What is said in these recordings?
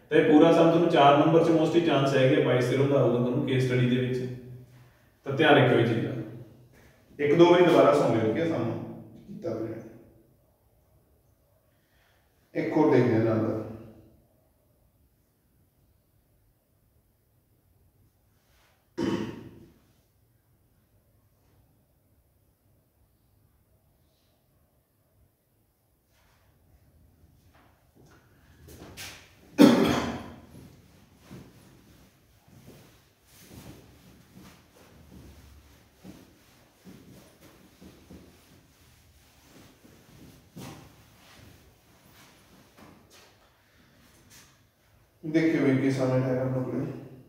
तो ये पूरा सम तुहानूं 4 नंबर च मोस्टली चांस है कि बाईस सिरों का आऊगा तुहानूं केस स्टडी दे विच। तो ध्यान रखियो ये चीज़ एक दो बारी दोबारा सुन लियो कि सम कीता मैंने। एक और देखते हैं नाल देखिए भाई कि समय है हम लोग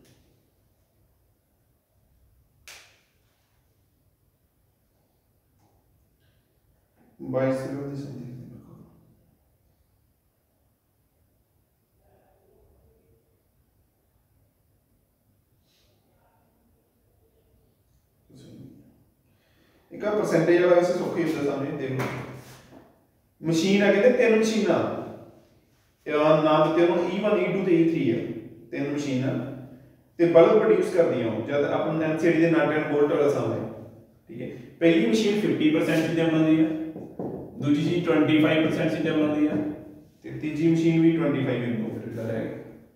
बाईस सिरों की संधि एक परसेंटेज वाला वैसे सौखा ही होता सामने देख लो मशीन है कहते तीन मशीना नाम दिते उन्होंने E1 E2 ਤੇ E3 है तीन मशीना ते बल्ब प्रोड्यूस कर दिया जब अपन एनसीडी दे नट एंड बोल्ट वाला सामने ठीक है। पहली मशीन 50% चीजें बनाती है, दूसरी चीज 25% चीजें बनाती है ते तीसरी मशीन भी 25 इनपुट रहेगी।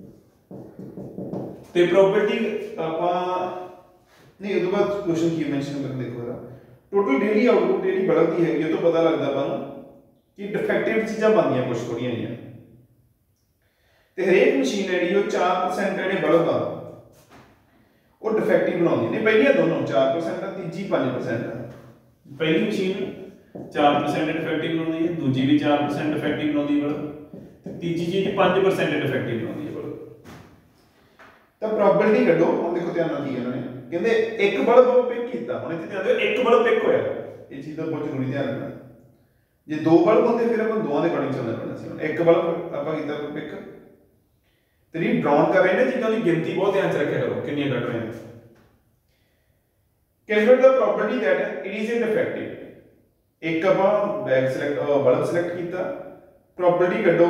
ते प्रॉपर्टी आपा नहीं उस बाद क्वेश्चन की मेंशन कर देखो जरा total daily output daily bulb की है ये तो पता लगता अपन कि डिफेक्टिव चीज़ां बनदियां कुछ थोड़ियां जिहियां ते हरेक मशीन है जो 4% ਜਿਹੜੇ ਬਲਬ ਆ ਉਹ ਡਿਫੈਕਟਿਵ ਬਣਾਉਂਦੀ ਨੇ। ਪਹਿਲੀਆਂ ਦੋਨੋਂ 4% ਆ ਤੀਜੀ 5% ਆ। ਪਹਿਲੀ ਮਸ਼ੀਨ 4% ਡਿਫੈਕਟਿਵ ਬਣਾਉਂਦੀ ਹੈ, ਦੂਜੀ ਵੀ 4% ਡਿਫੈਕਟਿਵ ਬਣਾਉਂਦੀ ਹੈ ਬਲਬ ਤੇ ਤੀਜੀ ਚੀਜ਼ 5% ਡਿਫੈਕਟਿਵ ਬਣਾਉਂਦੀ ਹੈ ਬਲਬ। ਤਾਂ ਪ੍ਰੋਬੈਬਿਲਿਟੀ ਕੱਢੋ ਹੁਣ ਦੇਖੋ ਧਿਆਨ ਨਾਲ ਕੀ ਇਹਨਾਂ ਨੇ ਕਹਿੰਦੇ ਇੱਕ ਬਲਬ ਪਿਕ ਕੀਤਾ ਹੁਣ ਇੱਥੇ ਧਿਆਨ ਦਿਓ ਇੱਕ ਬਲਬ ਪਿਕ ਹੋਇਆ ਇਹ ਚੀਜ਼ ਦਾ ਬਹੁਤ ਜ਼ਰੂਰੀ ਧਿਆਨ ਰੱਖਣਾ। ਜੇ ਦੋ ਬਲਬ ਹੁੰਦੇ ਫਿਰ ਆਪਾਂ ਦੋਵਾਂ ਦੇ ਅਕੋਰਡਿੰਗ ਚੱਲਣਾ ਪੈਣਾ ਸੀ। ਇੱਕ ਬਲਬ ਆਪਾਂ ਕੀਤਾ ਪਿਕ ਤੇ ਡਰਾਉਣ ਕਰ ਰਹੇ ਨੇ ਚੀਜ਼ਾਂ ਦੀ ਗਿਣਤੀ ਬਹੁਤ ਧਿਆਨ ਚ ਰੱਖਿਆ ਕਰੋ ਕਿੰਨੀਆਂ ਕੱਢ ਰਹੇ ਨੇ। calculate the probability that it is a defective ਇੱਕ ਆਪਾਂ ਬੈਗ ਸਿਲੈਕਟ ਬਲਬ ਸਿਲੈਕਟ ਕੀਤਾ probability ਕੱਢੋ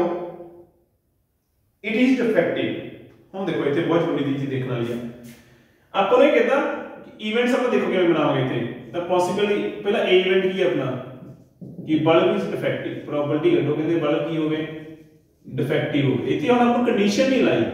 it is defective। ਹੁਣ ਦੇਖੋ ਇੱਥੇ ਬਹੁਤ ਜ਼ਰੂਰੀ ਚੀਜ਼ ਦੇਖਣ ਵਾਲੀ ਆ ਆਪਾਂ ਨੇ ਕਿਹਾ ਇਵੈਂਟਸ ਆਪਾਂ ਦੇਖੋ ਕਿਵੇਂ ਬਣਾਵਾਂਗੇ ਇੱਥੇ ਤਾਂ ਪੋਸੀਬਲੀ ਪਹਿਲਾਂ A ਇਵੈਂਟ ਕੀ ਹੈ ਆਪਣਾ कि बल्ब इज डिफेक्टिव प्रोबेबिलिटी ਕੱਢੋ ਕਹਿੰਦੇ बल्ब ਕੀ ਹੋਵੇ डिफेक्टिव होवे। ਇੱਥੇ ਹੁਣ ਆਪਾਂ ਕੰਡੀਸ਼ਨ ਨਹੀਂ ਲਾਈ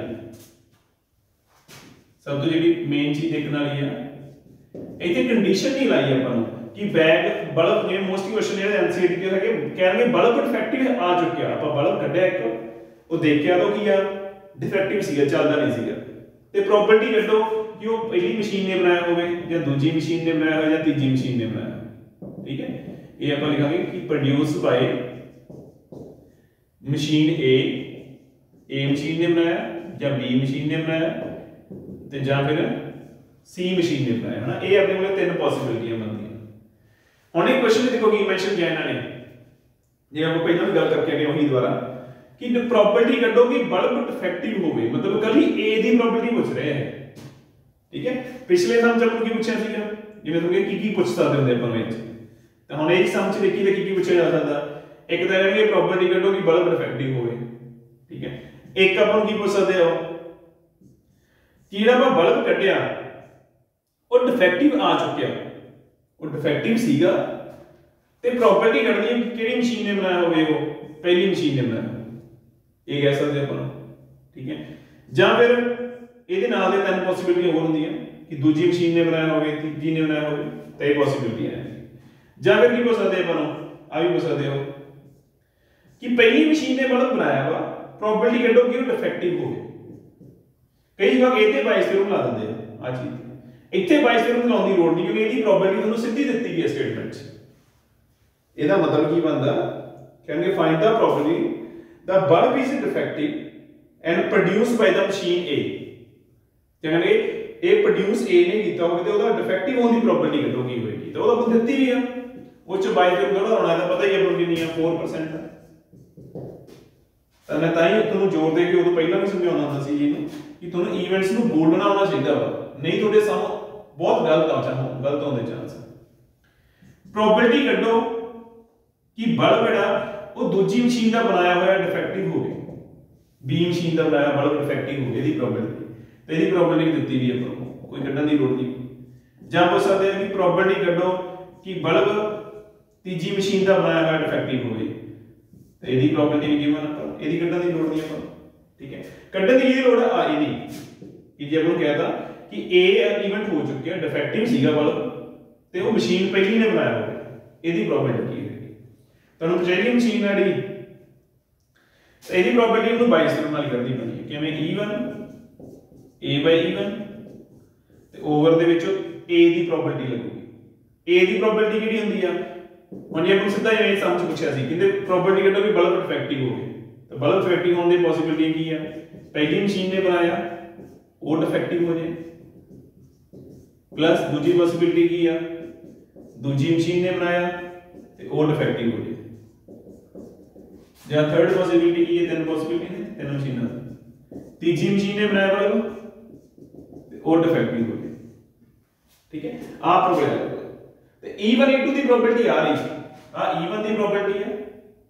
ਸਭ ਤੋਂ ਜਿਹੜੀ ਮੇਨ ਚੀਜ਼ ਦੇਖਣ ਵਾਲੀ ਆ ਇੱਥੇ ਕੰਡੀਸ਼ਨ ਨਹੀਂ ਲਾਈ ਆਪਾਂ ਨੂੰ ਕਿ ਬੈਗ ਬਲਬ ਨੇ ਮੋਸਟਲੀ ਕੁਐਸਚਨ ਜਿਹੜੇ ਐਨਸੀਆਰਟੀ ਦੇ ਹੈਗੇ ਕਹਿਣਗੇ ਬਲਬ ਡਿਫੈਕਟਿਵ ਆ ਚੁੱਕਿਆ ਆਪਾਂ ਬਲਬ ਕੱਢਿਆ ਇੱਕ ਉਹ ਦੇਖਿਆ ਤਾਂ ਕੀ ਆ ਡਿਫੈਕਟਿਵ ਸੀਗਾ ਚੱਲਦਾ ਨਹੀਂ ਸੀਗਾ ਤੇ ਪ੍ਰੋਬੇਬਿਲਿਟੀ ਕੱਢੋ ਕਿ ਉਹ ਪਹਿਲੀ ਮਸ਼ੀਨ ਨੇ ਬਣਾਇਆ ਹੋਵੇ ਜਾਂ ਦੂਜੀ ਮਸ਼ੀਨ ਨੇ ਬਣਾਇਆ ਹੋਵੇ ਜਾਂ ਤੀਜੀ ਮਸ਼ੀਨ ਨੇ ਬਣਾਇਆ ਠੀਕ ਹੈ। ये आप लिखांगे कि produce by machine A machine ने बनाया या बी मशीन ने बनाया ते या फिर सी मशीन ने बनाया है ना। ये अपने को तीन पॉसिबिलिटियां बनती हैं। हुण एक क्वेश्चन देखो कि मेंशन किया इन्होंने जे आप पहले भी गल करके गए वही दोबारा कि प्रॉपर्टी कड्डो कि बल्ब डिफेक्टिव होवे मतलब कल ए दी प्रॉपर्टी पूछ रहे हैं ठीक है। पिछले सम च की पूछा सीगा जिवें तुम की पूछ सकते होंगे अपन विच तो हम एक सम च देखी तो की पूछा जा सकता एक तो कहेंगे प्रॉपर्टी कड्डो कि बल्ब डिफेक्टिव होवे ठीक है। एक अपन की पूछ सकते हो कि जिहड़ा ਆਪਾਂ बल्ब कड्डिया वो डिफेक्टिव आ चुकिया वो डिफेक्टिव सीगा ते प्रॉपर्टी कड्डनी है कि किहड़ी मशीन ने बनाया होवे वो पहली मशीन ने बनाया ये कह सकते अपन ठीक है। ਜਾਂ फिर ਇਹਦੇ ਨਾਲ ਦੇ ਤਿੰਨ ਪੋਸੀਬਿਲਿਟੀਆਂ ਹੋਰ ਹੁੰਦੀਆਂ ਕਿ ਦੂਜੀ ਮਸ਼ੀਨ ਨੇ ਬਣਾਇਆ ਹੋਵੇ ਤੀਜੀ ਨੇ ਬਣਾਇਆ ਹੋਵੇ ਤਾਂ ਇਹ ਪੋਸੀਬਿਲਿਟੀ ਹੈ। ਜਾਂ ਫਿਰ ਕੀ ਪੁੱਛ ਸਕਦੇ ਆਪਾਂ ਨੂੰ ਆ ਵੀ ਪੁੱਛ ਸਕਦੇ ਹੋ ਕਿ ਪਹਿਲੀ ਮਸ਼ੀਨ ਨੇ ਬਲਬ ਬਣਾਇਆ ਵਾ ਪ੍ਰੋਬੇਬਿਲਿਟੀ ਕੱਢੋ ਕਿ ਉਹ ਡਿਫੈਕਟਿਵ ਹੋਵੇ। ਕਈ ਵਾਰ ਇਹਦੇ 22 ਥਿਓਰਮ ਲਾ ਦਿੰਦੇ ਆ ਚੀਜ਼ ਇੱਥੇ 22 ਥਿਓਰਮ ਲਾਉਣ ਦੀ ਲੋੜ ਨਹੀਂ ਕਿਉਂਕਿ ਇਹਦੀ ਪ੍ਰੋਬੇਬਿਲਿਟੀ ਤੁਹਾਨੂੰ ਸਿੱਧੀ ਦਿੱਤੀ ਗਈ ਹੈ ਸਟੇਟਮੈਂਟ 'ਚ। ਇਹਦਾ ਮਤਲਬ ਕੀ ਬਣਦਾ ਕਹਿੰਗੇ find the probability the bulb is defective and produced by the machine A ਕਹਿੰਗੇ ਇਹ ਪ੍ਰੋਡਿਊਸ A ਨੇ ਕੀਤਾ ਹੋਵੇ ਤੇ ਉਹਦਾ ਡਿਫੈਕਟਿਵ ਹੋਣ ਦੀ ਪ੍ਰੋਬੇਬਿਲਿਟੀ ਕੱਢੋ ਕੀ ਹੋਏਗੀ ਤਾਂ ਉਹਦਾ ਆਪਾਂ ਦਿੱਤੀ ਵੀ ਆ वो 22 से थोड़ा होना है पता ही है कितनी है 4% है तो मैं ताई ਤੁਹਾਨੂੰ ਜ਼ੋਰ ਦੇ ਕੇ ਉਦੋਂ ਪਹਿਲਾਂ ਵੀ ਸਮਝਾਉਣਾ ਹੁੰਦਾ ਸੀ ਇਹਨੂੰ ਕਿ ਤੁਹਾਨੂੰ ਇਵੈਂਟਸ ਨੂੰ ਬੋਲਣਾ ਆਉਣਾ ਚਾਹੀਦਾ ਵਾ ਨਹੀਂ ਤੁਹਾਡੇ ਸਮ ਬਹੁਤ ਗਲਤ ਹੋਣ ਦੇ ਚਾਂਸ ਹੈ। ਪ੍ਰੋਬੇਬਿਲਿਟੀ ਕੱਢੋ ਕਿ ਬਲਬ ਜਿਹੜਾ ਉਹ ਦੂਜੀ ਮਸ਼ੀਨ ਦਾ ਬਣਾਇਆ ਹੋਇਆ ਡਿਫੈਕਟਿਵ ਹੋਵੇ बी मशीन का बनाया बल्ब डिफेक्टिव हो गया, इसकी प्रॉबिलिटी, तो इसकी प्रॉबिलिटी दी हुई है आपको, कोई कढ़न की लोड़ नहीं। ਜਾਂ ਪੁੱਛ ਸਕਦੇ ਆ ਕਿ ਪ੍ਰੋਬੇਬਿਲਿਟੀ ਕੱਢੋ ਕਿ ਬਲਬ ਤੀਜੀ ਮਸ਼ੀਨ ਦਾ ਬਣਾਇਆ ਹੋਇਆ ਡਿਫੈਕਟਿਵ ਹੋਵੇ, ਤੇ ਇਹਦੀ ਪ੍ਰੋਬੇਬਿਲਿਟੀ ਵੀ ਗਿਵਨ ਆਪਾਂ, ਇਹਦੀ ਕੱਢਣ ਦੀ ਲੋੜ ਨਹੀਂ ਆਪਾਂ, ਠੀਕ ਹੈ। ਕੱਢਣ ਦੀ ਇਹ ਲੋੜ ਆ ਇਹਦੀ ਕਿ ਜੇ ਆਪਾਂ ਨੂੰ ਕਹਿਤਾ ਕਿ A ਇਵੈਂਟ ਹੋ ਚੁੱਕਿਆ, ਡਿਫੈਕਟਿਵ ਸੀਗਾ ਬਲਬ ਤੇ ਉਹ ਮਸ਼ੀਨ ਪਹਿਲੀ ਨੇ ਬਣਾਇਆ ਹੋਇਆ, ਇਹਦੀ ਪ੍ਰੋਬੇਬਿਲਿਟੀ ਕੀ ਹੈ। ਤੁਹਾਨੂੰ ਚਾਹੀਦੀ ਮਸ਼ੀਨ ਆ ਡੀ, ਤੇ ਇਹਦੀ ਪ੍ਰੋਬੇਬਿਲਿਟੀ ਨੂੰ 22 ਸਟੈਪ ਨਾਲ ਕਰਨੀ ਪੈਣੀ ਹੈ। ਕਿਵੇਂ E1 A/E1 ਤੇ ਓਵਰ ਦੇ ਵਿੱਚ A ਦੀ ਪ੍ਰੋਬੇਬਿਲਿਟੀ ਲੱਗੂਗੀ। A ਦੀ ਪ੍ਰੋਬੇਬਿਲਿਟੀ ਕਿਹੜੀ ਹੁੰਦੀ ਆ, ਹੁਣ ਜੇ ਆਪਾਂ ਸਿੱਧਾ ਇਹ ਸਮਝ ਪੁੱਛਿਆ ਸੀ ਕਹਿੰਦੇ ਪ੍ਰੋਬੇਬਿਲਿਟੀ ਕੱਢੋ ਵੀ ਬਲਬ ਡਿਫੈਕਟਿਵ ਹੋ ਗਏ, ਤਾਂ ਬਲਬ ਡਿਫੈਕਟਿਵ ਹੋਣ ਦੀ ਪੋਸੀਬਿਲਿਟੀ ਕੀ ਆ, ਪਹਿਲੀ ਮਸ਼ੀਨ ਨੇ ਬਣਾਇਆ ਉਹ ਡਿਫੈਕਟਿਵ ਹੋ ਜਾਏ, ਪਲੱਸ ਦੂਜੀ ਪੋਸੀਬਿਲਿਟੀ ਕੀ ਆ, ਦੂਜੀ ਮਸ਼ੀਨ ਨੇ ਬਣਾਇਆ ਤੇ ਉਹ ਡਿਫੈਕਟਿਵ ਹੋ ਜਾਏ, ਜਾਂ ਥਰਡ ਪੋਸੀਬਿਲਿਟੀ ਕੀ ਹੈ, ਤਿੰਨ ਪੋਸੀਬਿਲਿਟੀ ਨੇ ਤਿੰਨ ਮਸ਼ੀਨਾਂ, ਤੀਜੀ ਮਸ਼ੀਨ ਨੇ ਬਣਾਇਆ ਬਲਬ ਤੇ ਉਹ ਡਿਫੈਕਟਿਵ ਹੋ ਜਾਏ, ठीक है। आप प्रॉब्लम तो E1 E2 की प्रोबेबिलिटी आ रही है, आ E1 की प्रोबेबिलिटी है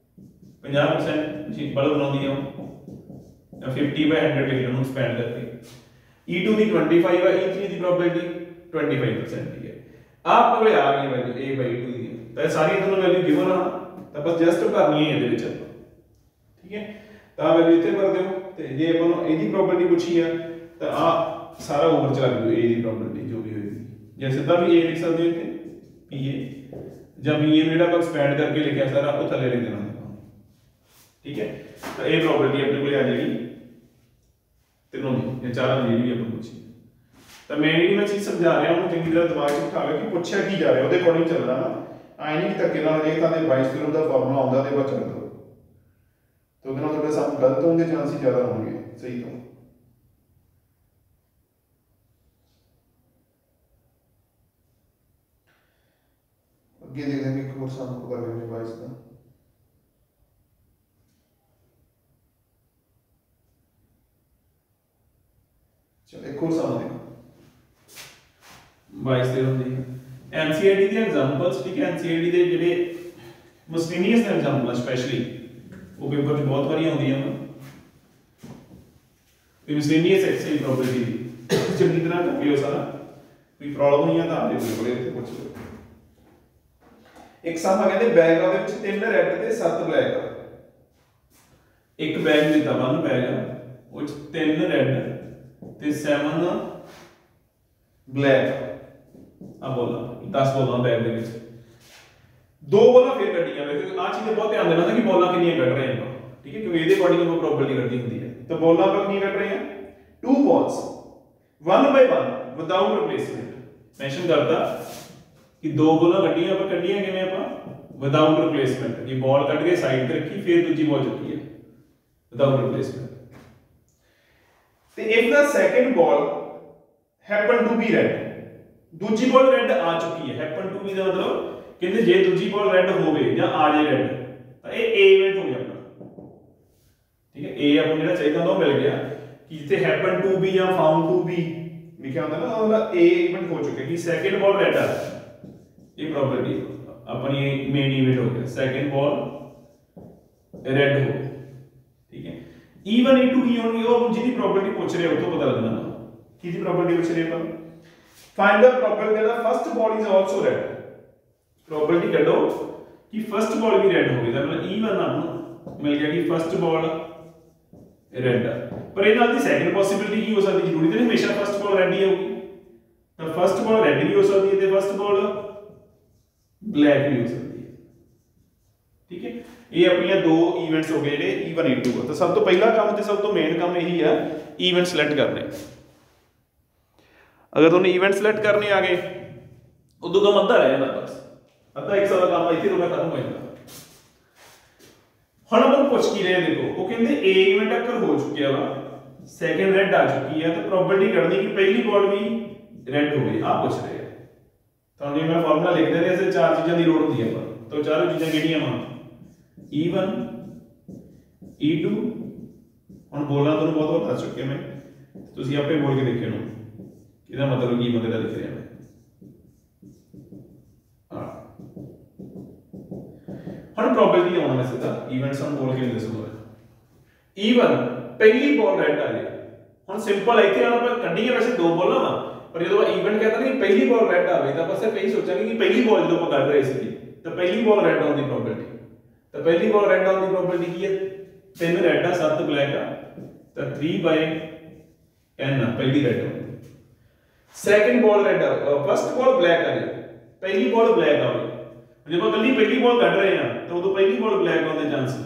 50% मशीन बल्ब बनाउंदी है, 50/100 लिख लो नु एक्सपेंड करके, E2 की 25 है, E3 की प्रोबेबिलिटी 25% की है। आप कोले आ गई वैल्यू A/E2 दी, तो सारी दोनों वैल्यू गिवन आ, तो बस जस्ट भरनी है ਇਹਦੇ ਵਿੱਚ, ठीक है। तो वैल्यू ਇੱਥੇ ਭਰ ਦਿਓ, ਤੇ ਜੇ ਆਪਾਂ ਨੂੰ ਇਹਦੀ प्रोबेबिलिटी ਪੁੱਛੀ ਆ ਤਾਂ ਆ ਸਾਰਾ ਓਵਰ ਚ ਲੱਗ ਜੂ A ਦੀ प्रोबेबिलिटी जो भी होगी, या सीधा भी A लिख सकते हो इतने PA, जब BA में आप एक्सपेंड करके लिखा सारा आपको थले लिख देना, ठीक है। तो ये प्रॉपर्टी अपने को आ जाएगी तीनों में या चारों में भी अपन पूछी, तो मैं ये मैं चीज समझा रहा हूं चंगी तरह दिमाग में बिठा लो कि पूछा की जा रहा है, ਉਹਦੇ ਅਕੋਰਡਿੰग ਚੱਲਣਾ ਨਾ, ਆਈ ਨਹੀਂ ਕਿ ਧੱਕੇ ਨਾਲ ਜੇ ਤਾਂ ਦੇ 22 ਕਿਲੋ ਦਾ ਫਾਰਮੂਲਾ ਆਉਂਦਾ ਤੇ ਬਸ ਚੱਲ ਦੋ, ਤੇ ਉਹਦੇ ਨਾਲ ਤੁਹਾਡੇ ਸਭ ਗਲਤ ਹੋਣ ਦੇ ਚਾਂਸ ਹੀ ਜ਼ਿਆਦਾ ਹੋਣਗੇ ਸਹੀ ਤੋਂ। ਅੱਗੇ ਦੇਖਦੇ ਹਾਂ ਇੱਕ ਹੋਰ ਸਾਨੂੰ ਪਤਾ ਲੱਗਣੇ ਬਾਇਸ ਦਾ, ਚਲ ਇੱਕ ਹੋਰ ਸਾਨੂੰ ਦੇਖੋ ਬਾਇਸ ਦੇ ਹੁੰਦੇ ਐਨਸੀਈਆਰਟੀ ਦੇ ਐਗਜ਼ਾਮਪਲਸ, ਠੀਕ ਹੈ। ਐਨਸੀਈਆਰਟੀ ਦੇ ਜਿਹੜੇ ਮਿਸਲੇਨੀਅਸ ਦੇ ਐਗਜ਼ਾਮਪਲ ਸਪੈਸ਼ਲੀ ਉਹ ਪੇਪਰ 'ਚ ਬਹੁਤ ਵਾਰੀ ਆਉਂਦੀਆਂ ਹਨ, ਤੇ ਮਿਸਲੇਨੀਅਸ ਐਕਸਲ ਪ੍ਰੋਬੇਬਿਲਿਟੀ ਦੀ ਚੰਗੀ ਤਰ੍ਹਾਂ ਕਰ ਲਿਓ ਸਾਰਾ, ਕੋਈ ਪ੍ਰੋਬਲਮ ਨਹੀਂ ਆ ਤਾਂ ਆਪਦੇ ਕੋਲੇ ਇੱਥੇ ਪੁੱਛ ਲਓ। एक सामा कहते बैग ਦੇ ਵਿੱਚ 3 ਰੈੱਡ ਤੇ 7 ਬਲੈਕ, ਇੱਕ ਬੈਗ ਦਿੱਤਾ 1 ਬੈਗ ਉਹ 'ਚ 3 ਰੈੱਡ ਤੇ 7 ਬਲੈਕ, ਆ ਬੋਲਾਂ 10 ਬੋਲਾਂ ਬੈਗ ਦੇ ਵਿੱਚ, ਦੋ ਬੋਲਾਂ ਫਿਰ ਕੱਢੀਆਂ। ਵੈਸੇ ਆ ਚੀਜ਼ ਤੇ ਬਹੁਤ ਧਿਆਨ ਦੇਣਾ ਕਿ ਬੋਲਾਂ ਕਿੰਨੀਆਂ ਕੱਢ ਰਹੇ ਆਪਾਂ, ਠੀਕ ਹੈ, ਕਿਉਂਕਿ ਇਹਦੇ ਅਕੋਰਡਿੰਗ ਆਪਾਂ ਪ੍ਰੋਬੇਬਿਲਿਟੀ ਕੱਢੀ ਹੁੰਦੀ ਹੈ। ਤਾਂ ਬੋਲਾਂ ਆਪਾਂ ਕਿੰਨੀਆਂ ਕੱਢ ਰਹੇ ਹਾਂ, 2 balls 1/1 ਵਿਦਆਊਟ ਰਿਪਲੇਸਮੈਂਟ ਮੈਂਸ਼ਨ ਕਰਦਾ कि दो बॉल कड्डियां पर कड्डियां किवें आपां विदाउट रिप्लेसमेंट, ये बॉल कट के साइड पे रखी फिर दूसरी बॉल चुकी है विदाउट रिप्लेसमेंट, तो if the second ball happen to be red, दूसरी बॉल रेड आ चुकी है, हैपन टू बी दा मतलब कहंदे जे दूसरी बॉल रेड होवे या आ जाए रेड तो ये ए इवेंट हो गया अपना, ठीक है। ए आपको जेड़ा चाहिदा ਹੁੰਦਾ ਉਹ मिल गया कि जिथे हैपन टू बी या फाउंड टू बी लिखा ਹੁੰਦਾ ना, ਉਹਦਾ ए इवेंट हो चुका कि सेकंड बॉल रेड आ, ये प्रॉपर्टी अपनी मेन इवेंट हो गया, सेकंड बॉल रेड हो, ठीक है। E1 E2 की होंगे वो जिसकी प्रॉपर्टी पूछ रहे हो तो पता लगना की दी प्रॉपर्टी पूछ रहे हैं, find the property that first ball is also red, property कढो कि फर्स्ट बॉल भी रेड हो गई, मतलब E1 आपको मिल गया कि फर्स्ट बॉल रेड, पर ये नाल दी सेकंड पॉसिबिलिटी की हो सकती, जरूरी नहीं हमेशा फर्स्ट बॉल रेड ही होगी, तो फर्स्ट बॉल रेड भी हो सकती है ते फर्स्ट बॉल ब्लैक भी हो सकती है, ठीक है। ये अपनी दो इवेंट्स हो गए जेडे E1 E2, तो सब तो पहला काम ते सब तो मेन काम यही है इवेंट सिलेक्ट करने। अगर तुमने इवेंट सिलेक्ट करने आ गए उदों काम अद्धा रह जाता, बस अद्धा एक साल काम इत्थे तुम्हें खत्म हो जाता। हुण अपन पुछ की रहे देखो, वो कहंदे ए इवेंट अकर हो चुकिया वा, सेकंड रेड आ चुकी है, तो प्रोबेबिलिटी करनी कि पहली बॉल भी रेड हो गई, आ पूछ रहे हैं। तो जे मैं फार्मूला लिख देने ऐसे चार चीज़ों की लोड़ होती है, तो चारों चीज़ें किहड़ियां वा E1 E2, हुण बोलना तुहानूं बहुत बार दस चुके मैं, तुसीं आपे बोल के देखियो ना ਇਹਦਾ मतलब ਕੀ ਬੰਦੇ ਦਾ ਲਿਖ ਰਿਹਾ ਮੈਂ, ਹਾਂ ਹੁਣ ਪ੍ਰੋਬੇਬਿਲਿਟੀ ਆਉਣਾ ਮੈਂ ਸਿੱਧਾ ਇਵੈਂਟਸ ਨੂੰ ਬੋਲ ਕੇ ਦੱਸੂਗਾ। E1 पहली बॉल रेड आ जाए। हम सिंपल इतने हम कड्डी है वैसे दो बॉल ना, पर जो इवेंट कहता ना कि पहली बॉल रेड आए तो सिर्फ यही सोचांगे कि पहली बॉल जो कढ़ रहे थे तो पहली बॉल रेड आने की प्रोबेबिलिटी, तो पहली बॉल रेड आने की प्रोबेबिलिटी की है 3 रेड आ 7 ब्लैक आ, तो 3/n पहली रेड आने। सेकंड बॉल रेड आ, फर्स्ट बॉल ब्लैक आ जाए, पहली बॉल ब्लैक आए जो हम कल्ली पहली बॉल कढ़ रहे हैं तो उदो पहली बॉल ब्लैक आने के चांस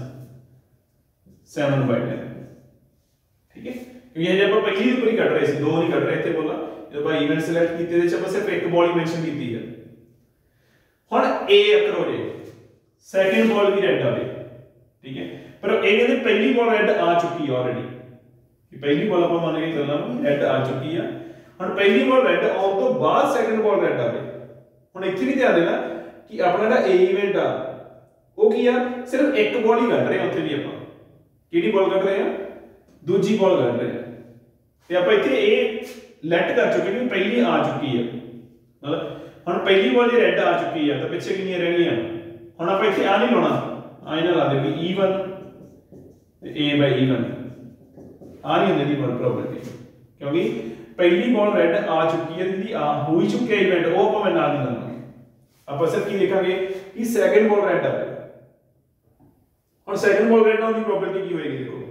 7/10। ठीक है, क्योंकि जब आप पहली ऊपर ही कट रहे थे, दो नहीं कट रहे थे बोला, जब आप इवेंट सिलेक्ट कीते ते च सिर्फ एक बॉल ही मेंशन कीती है। हुन ए अकर हो जाए, सेकंड बॉल भी रेड आवे, ठीक है, पर ए कहते पहली बॉल रेड आ चुकी है ऑलरेडी, कि पहली बॉल आप मान के चलना रेड आ चुकी है। हुन पहली बॉल रेड आउण तो बाद सेकंड बॉल रेड आवे। हुन इत्थे भी ध्यान देना कि अपना दा ए इवेंट आ वो की आ सिर्फ एक बॉल ही कट रहे हैं, उत्थे भी ਆਪਾਂ ਕਿਹੜੀ बॉल कट रहे हैं, दूजी बॉल कट रहे हैं, ਤੇ ਆਪਾਂ ਇੱਥੇ ਇਹ ਲੈਟ कर चुके कि पहली आ चुकी है, मतलब ਹੁਣ पहली बॉल ये रेड आ चुकी है तो ਪਿੱਛੇ ਕਿੰਨੀਆਂ ਰਹਿ ਗਈਆਂ। ਹੁਣ ਆਪਾਂ ਇੱਥੇ ਆ ਨਹੀਂ ਲਾਉਣਾ, ਆ ਇਹਨਾਂ ਲਾ ਦੇ ਵੀ E1 ਤੇ A/E1 ਆ ਨਹੀਂ ਹੁੰਦੀ ਦੀ प्रोबेबिलिटी, क्योंकि पहली बॉल रेड आ चुकी है दी आ हो ही चुके इवेंट वो ਆਪਾਂ ਨਾਲ ਨਹੀਂ ਲਾਵਾਂਗੇ। ਆਪਾਂ सिर्फ ਕੀ ਲਿਖਾਂਗੇ कि सेकंड बॉल रेड आ, और सेकंड बॉल रेड आने की प्रोबेबिलिटी की होएगी देखो,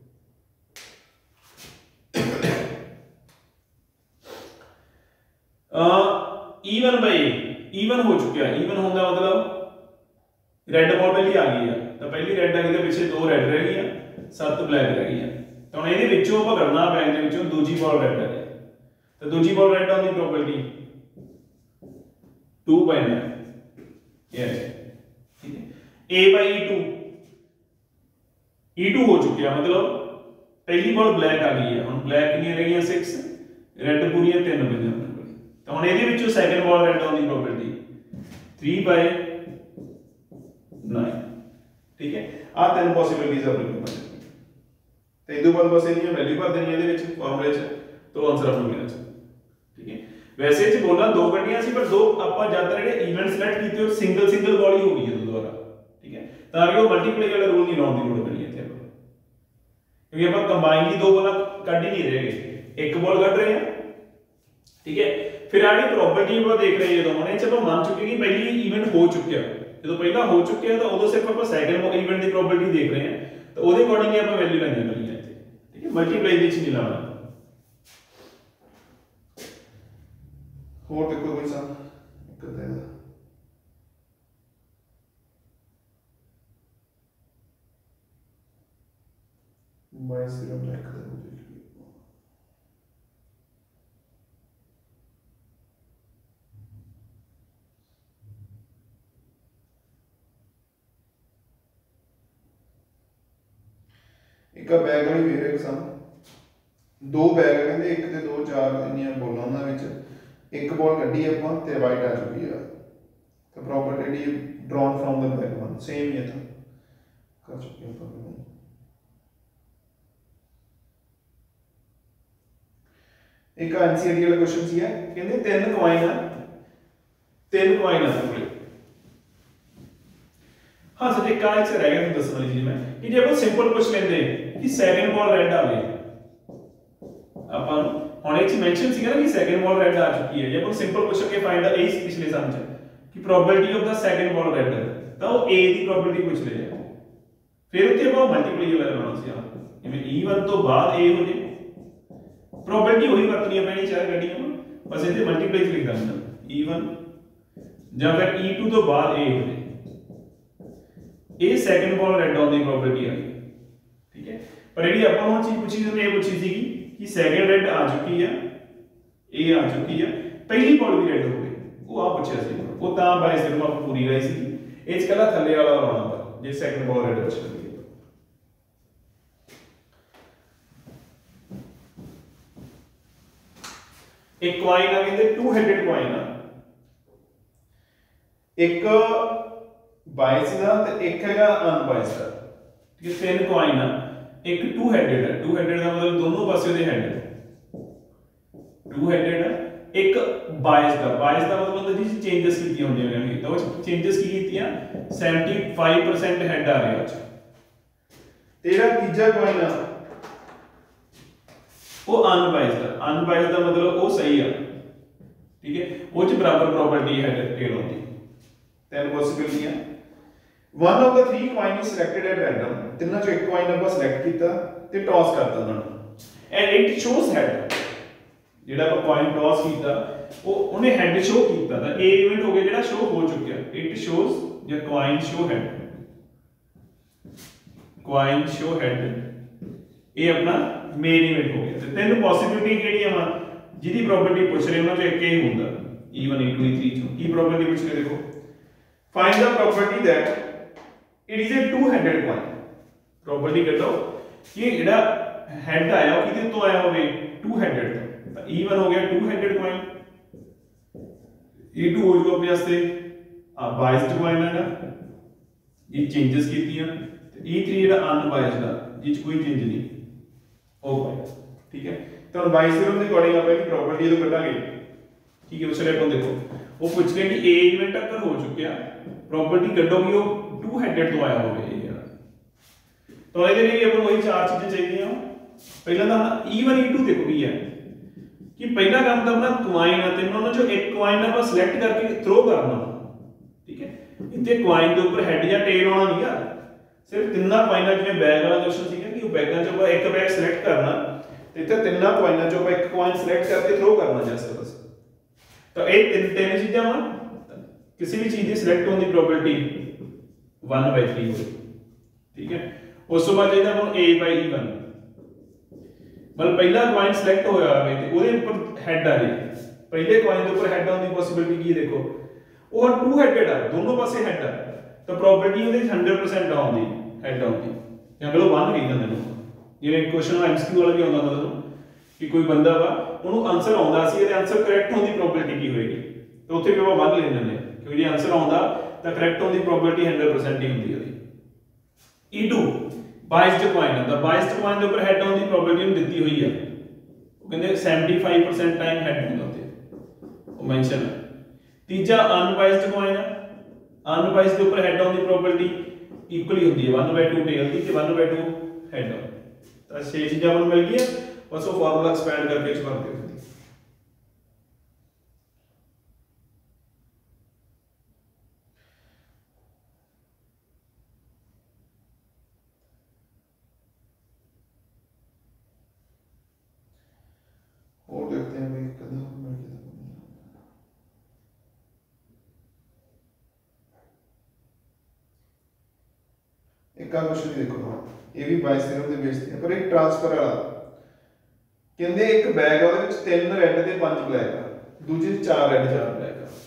E1 हो चुका है। E1 होगा मतलब रेड बॉल पहली आ गई है, तो पहली रेड आ गई तो पीछे दो रेड रह गई, 7 ब्लैक रह गई। तो हम ये विचों ਆਪਾਂ करना बैग ਦੇ ਵਿੱਚੋਂ दूजी बॉल रेड है, तो दूजी बॉल रेड आने की प्रोबेबिलिटी 2/9, यस ठीक है। A/E2 E2 हो चुका है, मतलब पहली बॉल ब्लैक आ गई है, हम ब्लैक कितनी रह गई 6, रेड पूरी 3 बची अपने को। तो हम ਇਹਦੇ ਵਿੱਚੋਂ सेकंड बॉल रेड आने की प्रोबेबिलिटी 3/9, ठीक है। आ तीन पॉसिबिलिटीज अपने को बचे, तो इदों बाद बस इन्हीं वैल्यू भर देनी ਇਹਦੇ ਵਿੱਚ ਫਾਰਮੂਲੇ 'ਚ, तो आंसर आपको मिल जाएगा, ठीक है। वैसे च बोलना दो कड्डियां सी, पर दो ਆਪਾਂ ਜ਼ਿਆਦਾ ਜਿਹੜੇ ਇਵੈਂਟ ਸਿਲੈਕਟ ਕੀਤੇ ਉਹ ਸਿੰਗਲ ਬॉल ही हो गई है दोबारा, ठीक है, ਤਾਂ ਕਿ ਉਹ ਮਲਟੀਪਲਾਈ ਵਾਲਾ ਰੂਲ ਨਹੀਂ ਲਾਉਣ ਦੀ ਲੋੜ ਪੈਣੀ ਇੱਥੇ ਆਪਾਂ, क्योंकि ਆਪਾਂ ਕੰਬਾਈਨਲੀ ਦੋ ਬੋਲਾਂ ਕੱਢ ਹੀ ਨਹੀਂ ਰਹੇ, एक बॉल ਕੱਢ ਰਹੇ हैं, ठीक है। फिर आड़ी प्रोबेबिलिटी ਆਪਾਂ देख रहे हैं, ਜਦੋਂ ਹੁਣ ਇਹ ਚ ਆਪਾਂ ਮੰਨ ਚੁੱਕੇ कि पहली इवेंट हो चुका है, ਜਦੋਂ ਪਹਿਲਾ ਹੋ ਚੁੱਕਿਆ ਤਾਂ ਉਦੋਂ ਸਿਰਫ ਆਪਾਂ ਸੈਕੰਡ ਇਵੈਂਟ ਦੀ प्रोबेबिलिटी देख रहे हैं, तो ਉਹਦੇ ਅਕੋਰਡਿੰਗ ਹੀ ਆਪਾਂ ਵੈਲਿਊ ਲੈਣੀ ਕਰਨੀ ਹੈ ਇੱਥੇ, ठीक है, ਮਲਟੀਪਲਾਈ ਦੇ ਵਿੱਚ ਨਹੀਂ ਲਾਉਣਾ। ਹੋਰ ਦੇਖੋ ਕੋਈ ਸਮ ਕਿੱਦਾਂ ਦਾ ਮੈਂ ਸਿਰਫ ਲਿਖ ਦੇ एक बैग वाली फिर एक सम दो बैग कहते एक ते दो 4 इन्नियां बॉलां उन्हां विच एक बॉल कड्डी आपां ते वाइट आ चुकी है, तो property drawn from the bag one same ही है था कर चुके हैं अपन। एक एनसीईआरटी वाला क्वेश्चन सी है, कहंदे तीन कॉइन आ पूरे। हाँ सर एक काज से रह गया दस वाली चीज में कि जब आप सिंपल पूछ लेंगे कि सेकंड बॉल रेड आ गई, अपन ਹੁਣ ਇਹ ਚ ਮੈਂਸ਼ਨ ਸੀਗਾ ਨਾ ਕਿ ਸੈਕੰਡ ਬਾਲ ਰੈਡ ਆ ਚੁੱਕੀ ਹੈ, ਜੇ ਆਪਾਂ ਸਿੰਪਲ ਪੁੱਛ ਕੇ ਫਾਈਂਡ ਦਾ ਇਸ ਪਿਛਲੇ ਸਮ ਚ ਕਿ probability of the second ball red ਤਾਂ ਉਹ a ਦੀ ਪ੍ਰੋਬੇਬਿਲਿਟੀ ਪੁੱਛ ਰਹੇ ਆ, ਫਿਰ ਉੱਥੇ ਆਪਾਂ ਮਲਟੀਪਲਾਈ ਕਰਨਾ ਸੀ, ਜਿਵੇਂ E1 ਤੋਂ ਬਾਅਦ a ਹੋ ਜੇ ਪ੍ਰੋਬੇਬਿਲਿਟੀ ਉਹੀ ਵਰਤਣੀ ਪੈਣੀ ਚਾਰ ਗੱਡੀਆਂ ਨੂੰ, ਬਸ ਇਹਦੇ ਮਲਟੀਪਲਾਈ ਲਿਖ ਦਾਂਗੇ E1 ਜਾਂ ਫਿਰ E2 ਤੋਂ ਬਾਅਦ a ਹੋ ਜੇ, ਇਹ ਸੈਕੰਡ ਬਾਲ ਰੈਡ ਆਉਣ ਦੀ ਪ੍ਰੋਬੇਬਿਲਿਟੀ ਆ ਗਈ, ਠੀਕ ਹੈ। ਪਰ ਜਿਹੜੀ ਆਪਾਂ ਹੁਣ ਚੀਜ਼ ਪੁੱਛੀ ਸੀ ਇਹ ਪੁੱਛੀ ਸੀਗੀ कि सेकंड रेड आ चुकी है, ए आ चुकी है, पहली बॉल भी रेड हो गई, वो आ पूछा सी वो ता बाय सिर्फ आप पूरी रही सी ए च कला थल्ले वाला लाना पर जे सेकंड बॉल रेड पूछ लगी। एक कॉइन आ कहते टू हेडेड कॉइन आ, एक बायस दा ते एक हैगा अनबायस दा, ठीक है। तीन कॉइन आ, एक टू हेडेड है, टू हेडेड का मतलब दोनों पासे दे हेड टू हेडेड है, एक बायस का मतलब जी चेंजेस कीती होंदी है, तो चेंजेस की कीतियां 75% हेड आ रहे हैं। तेरा तीजा कॉइन वो अनबाइस्ड है। अनबाइस्ड का मतलब वो सही है, ठीक है, वो च बराबर प्रॉपर्टी है टेल होती। तीन पॉसिबिलिटी है। One of the three coin is selected at random, तिन्ना चो एक कॉइन ਆਪਾਂ सिलेक्ट ਕੀਤਾ ਤੇ टॉस करता ਉਹਨਾਂ ਨੂੰ, एंड इट शोस हेड, ਜਿਹੜਾ ਆਪਾਂ कॉइन टॉस ਕੀਤਾ ਉਹ ਉਹਨੇ हेड शो ਕੀਤਾ ਤਾਂ ਇਹ ਇਵੈਂਟ ਹੋ ਗਿਆ ਜਿਹੜਾ ਸ਼ੋ ਹੋ ਚੁੱਕਿਆ। ਇਟ ਸ਼ੋਸ ਜਾਂ coin show head, coin show head ਇਹ ਆਪਣਾ ਮੇਨ ਇਵੈਂਟ ਹੋ ਗਿਆ। ਤੇ ਤਿੰਨ ਪੋਸਿਬਿਲਿਟੀ ਕਿਹੜੀਆਂ ਵਾ ਜਿਹਦੀ ਪ੍ਰੋਬਬਿਲਿਟੀ ਪੁੱਛ ਰਹੇ ਉਹਨਾਂ ਚੋਂ ਇੱਕ ਹੀ ਹੁੰਦਾ, E1 E2 E3 ਚੋਂ। ਕੀ ਪ੍ਰੋਬਬਿਲਿਟੀ ਪੁੱਛ ਰਹੇ ਦੇਖੋ, find the property that it is a two headed coin. Property करो कि जेड़ा हेड आया वो किदे तो आया होवे, टू-हेडेड तो। तो E1 हो गया टू-हेडेड कॉइन, E2 हो जाएगा अपने वास्ते बाइस्ड कॉइन है ना, ये चेंजेस कीतियां। तो E3 जेड़ा अनबाइस्ड है, जिस कोई चेंज नहीं हो पाया, ठीक है। तो बाइस थ्योरम के अकॉर्डिंग आप इसकी प्रॉपर्टी तो कटांगे, ठीक है। उसने अपन देखो वो पूछ रहे कि ए इवेंट अगर हो चुका, प्रॉपर्टी कटोगी वो टू-हेडेड तो आया होवे यार। तो ਇਹਦੇ ਲਈ ਆਪਾਂ ਨੂੰ ਉਹੀ ਚਾਰ ਚੀਜ਼ਾਂ ਚਾਹੀਦੀਆਂ। ਪਹਿਲਾਂ ਤਾਂ E1 E2 ਦੇਖੋ ਕੀ ਹੈ ਕਿ ਪਹਿਲਾ ਕੰਮ ਤਾਂ ਆਪਣਾ ਕॉइन ਹੈ, ਤਿੰਨੋਂ ਨਾਲ ਜੋ ਇੱਕ ਕॉइन ਆਪਾਂ ਸਿਲੈਕਟ ਕਰਕੇ ਥਰੋ ਕਰਨਾ, ਠੀਕ ਹੈ। ਇੱਥੇ कॉइन ਦੇ ਉੱਪਰ ਹੈਡ ਜਾਂ ਟੇਲ ਆਉਣਾ ਨਹੀਂ ਆ, ਸਿਰਫ ਤਿੰਨਾਂ ਕॉइਨਾਂ, ਜਿਵੇਂ ਬੈਗ ਵਾਲਾ ਕੁਐਸਚਨ ਸੀਗਾ ਕਿ ਉਹ ਬੈਗਾਂ ਚੋਂ ਆਪਾਂ ਇੱਕ ਬੈਗ ਸਿਲੈਕਟ ਕਰਨਾ ਤੇ ਇੱਥੇ ਤਿੰਨਾਂ ਕॉइਨਾਂ ਚੋਂ ਆਪਾਂ ਇੱਕ कॉइन ਸਿਲੈਕਟ ਕਰਕੇ ਥਰੋ करना जैसे बस। तो ये तीन चीज़ां वा, किसी भी चीज़ की सिलेक्ट होने की प्रोबेबिलिटी 1/3 होगी, ठीक है। उस तो बाद चाहिए आपको A/E1, मतलब पहला कॉइन सिलेक्ट होया होवे ते ओदे ऊपर हेड आ जाए, पहले कॉइन के ऊपर हेड आने की पॉसिबिलिटी की देखो, वो टू-हेडेड है, दोनों पासे हेड है, तो प्रोबेबिलिटी ओदे 100% आउंदी हेड आउंदी, या मतलब 1 कही जांदे ने। जिवें क्वेश्चन MCQ वाला भी आउंदा था कि कोई बंदा वा ਉਹਨੂੰ ਆਨਸਰ ਆਉਂਦਾ ਸੀ ਇਹਦੇ ਆਨਸਰ ਕਰੈਕਟ ਹੋਣ ਦੀ ਪ੍ਰੋਬੇਬਿਲਿਟੀ ਕੀ ਹੋਏਗੀ, ਤੇ ਉੱਥੇ ਵੀ ਆਪਾਂ ਵੱਧ ਲੈਣੇ ਨੇ ਕਿਉਂਕਿ ਜੇ ਆਨਸਰ ਆਉਂਦਾ ਤਾਂ ਕਰੈਕਟ ਹੋਣ ਦੀ ਪ੍ਰੋਬੇਬਿਲਿਟੀ 100% ਹੀ ਹੁੰਦੀ ਹੈ ਉਹਦੀ। E2 ਬਾਇਸਡ ਕॉइन ਹੈ, ਤਾਂ ਬਾਇਸਡ ਕॉइन ਦੇ ਉੱਪਰ ਹੈਡ ਆਉਣ ਦੀ ਪ੍ਰੋਬੇਬਿਲਿਟੀ ਨੂੰ ਦਿੱਤੀ ਹੋਈ ਹੈ, ਉਹ ਕਹਿੰਦੇ 75% ਟਾਈਮ ਹੈਡ ਹੁੰਦਾ ਉੱਤੇ, ਉਹ ਮੈਂਸ਼ਨ ਹੈ। ਤੀਜਾ ਅਨਬਾਇਸਡ कॉइन ਹੈ, ਅਨਬਾਇਸਡ ਦੇ ਉੱਪਰ ਹੈਡ ਆਉਣ ਦੀ ਪ੍ਰੋਬੇਬਿਲਿਟੀ ਇਕੁਅਲੀ ਹੁੰਦੀ ਹੈ 1/2 ਟੇਲ ਦੀ ਤੇ 1/2 ਹੈਡ ਆਉਣ। ਤਾਂ 6 ਚੀਜ਼ਾਂ ਆਪਾਂ ਨੂੰ ਮਿਲ ਗਈਆਂ, बस वो फार्मूला एक्सपेंड करके इस बार दे दी। और देखते हैं भाई कदम मिल गया। एक का क्वेश्चन देखो, ये भी बाइस थ्योरम ਦੇ ਬੇਸ ਤੇ, ਪਰ एक ट्रांसफर वाला ਕਹਿੰਦੇ ਇੱਕ ਬੈਗ ਆ ਉਹਦੇ ਵਿੱਚ 3 ਰੈੱਡ ਤੇ 5 ਬਲੈਕ ਆ, ਦੂਜੇ 'ਚ 4 ਰੈੱਡ 4 ਬਲੈਕ ਆ।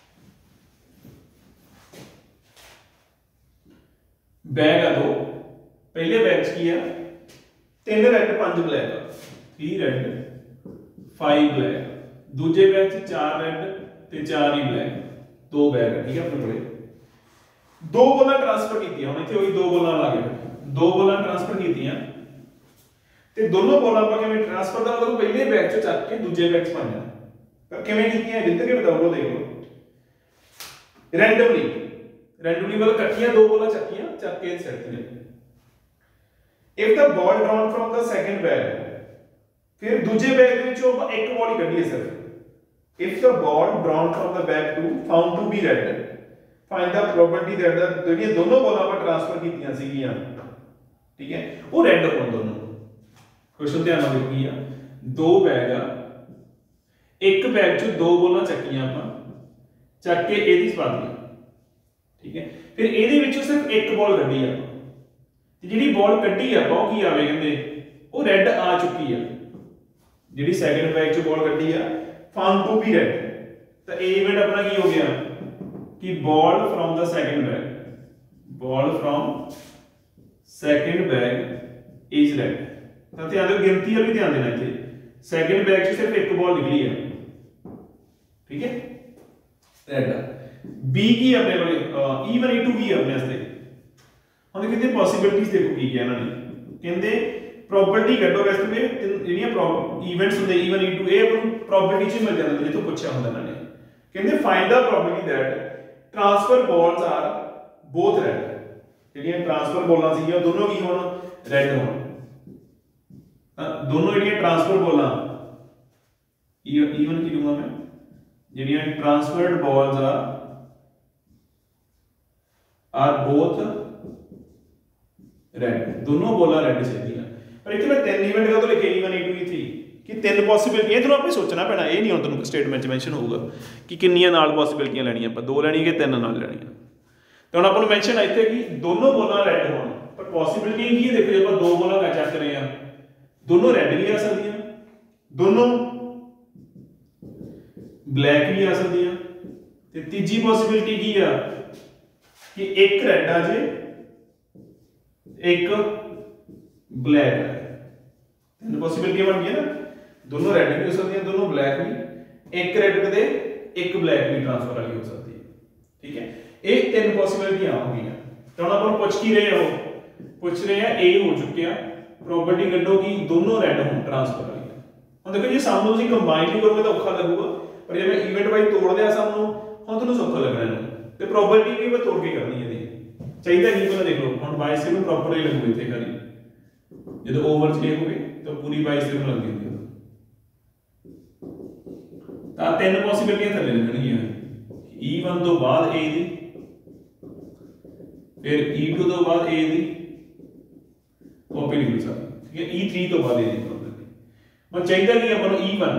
ਬੈਗ ਆ ਦੋ, ਪਹਿਲੇ ਬੈਗ 'ਚ ਕੀ ਆ 3 ਰੈੱਡ 5 ਬਲੈਕ ਆ, 3 ਰੈੱਡ 5 ਬਲੈਕ, ਦੂਜੇ ਬੈਗ 'ਚ 4 ਰੈੱਡ ਤੇ 4 ਹੀ ਬਲੈਕ, ਦੋ ਬੈਗ ਆ, ਠੀਕ ਹੈ। ਆਪਣੇ ਕੋਲੇ ਦੋ ਬੋਲਾਂ ਟ੍ਰਾਂਸਫਰ ਕੀਤੀਆਂ, ਹੁਣ ਇੱਥੇ ਉਹੀ ਦੋ ਬੋਲਾਂ ਲਾ ਕੇ ਦੋ ਬੋਲਾਂ ਟ੍ਰਾਂਸਫਰ ਕੀਤੀਆਂ ਤੇ ਦੋਨੋਂ ਬੋਲਾਂ ਆਪਾਂ ਕਿਵੇਂ ट्रांसफर ਦਾ ਮਤਲਬ ਪਹਿਲੇ ਬੈਗ ਚੋਂ ਚੱਕ ਕੇ ਦੂਜੇ ਬੈਗ 'ਚ ਪਾਈਆਂ, ਪਰ ਕਿਵੇਂ ਕੀਤੀਆਂ ਜਿੱਦ ਕੇ ਬਤਾਓ ਲੋ, ਦੇਖ ਲਓ। ਰੈਂਡਮਲੀ ਮਤਲਬ ਇਕੱਠੀਆਂ ਦੋ ਬੋਲਾਂ ਚੱਕੀਆਂ, ਚੱਕ ਕੇ ਸੈੱਟ ਨੇ। If the ball drawn from the second bag, ਫਿਰ ਦੂਜੇ ਬੈਗ ਦੇ ਵਿੱਚੋਂ ਆਪਾਂ ਇੱਕ ਬਾਲ ਹੀ ਕੱਢੀਏ ਸਿਰਫ। If the ball drawn from the bag 2 found to be red, find the probability that the ਜਿਹੜੀਆਂ ਦੋਨੋਂ ਬੋਲਾਂ ਆਪਾਂ ਟ੍ਰਾਂਸਫਰ ਕੀਤੀਆਂ ਸੀਗੀਆਂ, ਠੀਕ ਹੈ, ਉਹ ਰੈੱਡ ਹੋਣ ਦੋਨੋਂ। क्वेश्चन ध्यान ਨਾਲ ਦੇਖੀ ਆ, ਦੋ ਬੈਗ ਆ, ਇੱਕ ਬੈਗ ਚੋਂ ਦੋ ਬੋਲਾਂ ਚੱਕੀਆਂ ਆਪਾਂ, ਚੱਕ ਕੇ ਇਹਦੀ ਪਾ ਦਿੱਤੀ, ਠੀਕ ਹੈ। ਫਿਰ ਇਹਦੇ ਵਿੱਚੋਂ ਸਿਰਫ ਇੱਕ ਬਾਲ ਕੱਢੀ ਆਪਾਂ, ਤੇ ਜਿਹੜੀ ਬਾਲ ਕੱਢੀ ਆਪਾਂ ਉਹ ਕੀ ਆਵੇ, ਕਹਿੰਦੇ ਉਹ ਰੈੱਡ ਆ ਚੁੱਕੀ ਆ। ਜਿਹੜੀ ਸੈਕੰਡ ਬੈਗ ਚੋਂ ਬਾਲ ਕੱਢੀ ਆ ਫਾਊਂਡ ਟੂ ਬੀ ਰੈੱਡ, ਤਾਂ ਇਹ ਇਵੈਂਟ ਆਪਣਾ ਕੀ ਹੋ ਗਿਆ कि ball from the second bag is red। ਤਾਂ ਧਿਆਨ ਦਿਓ ਗਿਣਤੀ ਵਾਲੀ ਧਿਆਨ ਦੇਣਾ, ਇੱਥੇ ਸੈਕੰਡ ਬੈਗ 'ਚ ਸਿਰਫ ਇੱਕ ਬਾਲ ਨਿਕਲੀ ਹੈ, ਠੀਕ ਹੈ, ਰੈੱਡ ਆ। B ਕੀ ਆਪਣੇ ਕੋਲੇ E1 E2 ਕੀ ਆਪਣੇ ਵਾਸਤੇ। ਹੁਣ ਕਹਿੰਦੇ ਪੋਸਿਬਿਲਿਟੀਜ਼ ਦੇਖੋ ਕੀ ਕਿਹਾ ਇਹਨਾਂ ਨੇ, ਕਹਿੰਦੇ ਪ੍ਰੋਬੇਬਿਲਿਟੀ ਕੱਢੋ। ਵੈਸੇ ਤੇ ਜਿਹੜੀਆਂ ਇਵੈਂਟਸ ਹੁੰਦੇ E1 E2 ਇਹ ਆਪਾਂ ਨੂੰ ਪ੍ਰੋਬੇਬਿਲਿਟੀ 'ਚ ਮਿਲ ਜਾਂਦੇ ਜਿੱਥੋਂ ਪੁੱਛਿਆ ਹੁੰਦਾ ਇਹਨਾਂ ਨੇ। ਕਹਿੰਦੇ find the probability that transfer balls are both red, ਜਿਹੜੀਆਂ ट्रांसफर ਬੋਲਾਂ ਸੀਗੀਆਂ ਦੋਨੋਂ ਕੀ ਹੋਣ, ਰੈੱਡ ਹੋਣ। दोनों ਜਿਹੜੀਆਂ ट्रांसफर बॉलां ईवन की लूंगा मैं ਜਿਹੜੀਆਂ transferred balls are both red, दोनों बॉलां रेड चाहिए। पर इतने मैं 3 इवेंट का तो लिखे E1 E2 E3 कि 3 पॉसिबिलिटी इधरों आपने सोचना पैना, ये नहीं तुहानूं स्टेटमेंट मैंशन होगा कि किन्नियां नाल पॉसिबिलिटियां लैणियां, आपां 2 लैणियां कि 3 नाल लैणियां। तो हुण आपां नूं मैंशन है इत्थे कि दोनों बॉलां रेड होण, पर पॉसिबिलिटी की है देखो, जो 2 बॉलां का चक रहे हैं दोनों रेड भी आ सकदियां, दोनों ब्लैक भी आ सकदियां, ते तीजी पॉसिबिलिटी की आ कि एक रेड आ जे एक ब्लैक है। 3 पॉसिबिलिटी बन गई ना, दोनों रेड भी हो सकती हैं, दोनों ब्लैक भी, एक रेड कदे एक ब्लैक भी ट्रांसफर वाली हो सकती है। ठीक है, ये 3 पॉसिबिलिटियां हो गई। तो हम अपन पूछ की रहे हो, पूछ रहे हैं ए हो चुके हैं, प्रोबेबिलिटी कड्डो कि दोनों रेड हो ट्रांसफर वाली। हम देखो जी सामने तुम कंबाइन नहीं करोगे तो औखा लगेगा, पर जब मैं इवेंट वाइज तोड़ दिया सामने हम तुम सौखा लगना है। तो प्रोबेबिलिटी भी मैं तोड़ के करनी है चाहिए नहीं, पहले देख लो हम बाय से में प्रॉपरली लगू इथे खाली जब ओवर जे होवे तो पूरी बाय से में लग गई ता 3 पॉसिबिलिटीयां थले लगणगीਆਂ E1 तो बाद A दी, फिर E2 तो बाद A दी कॉपी लिख लो सारी। ठीक है, E3 तो बाद A दी प्रोबेबिलिटी मैं चाहिए कि अपन E1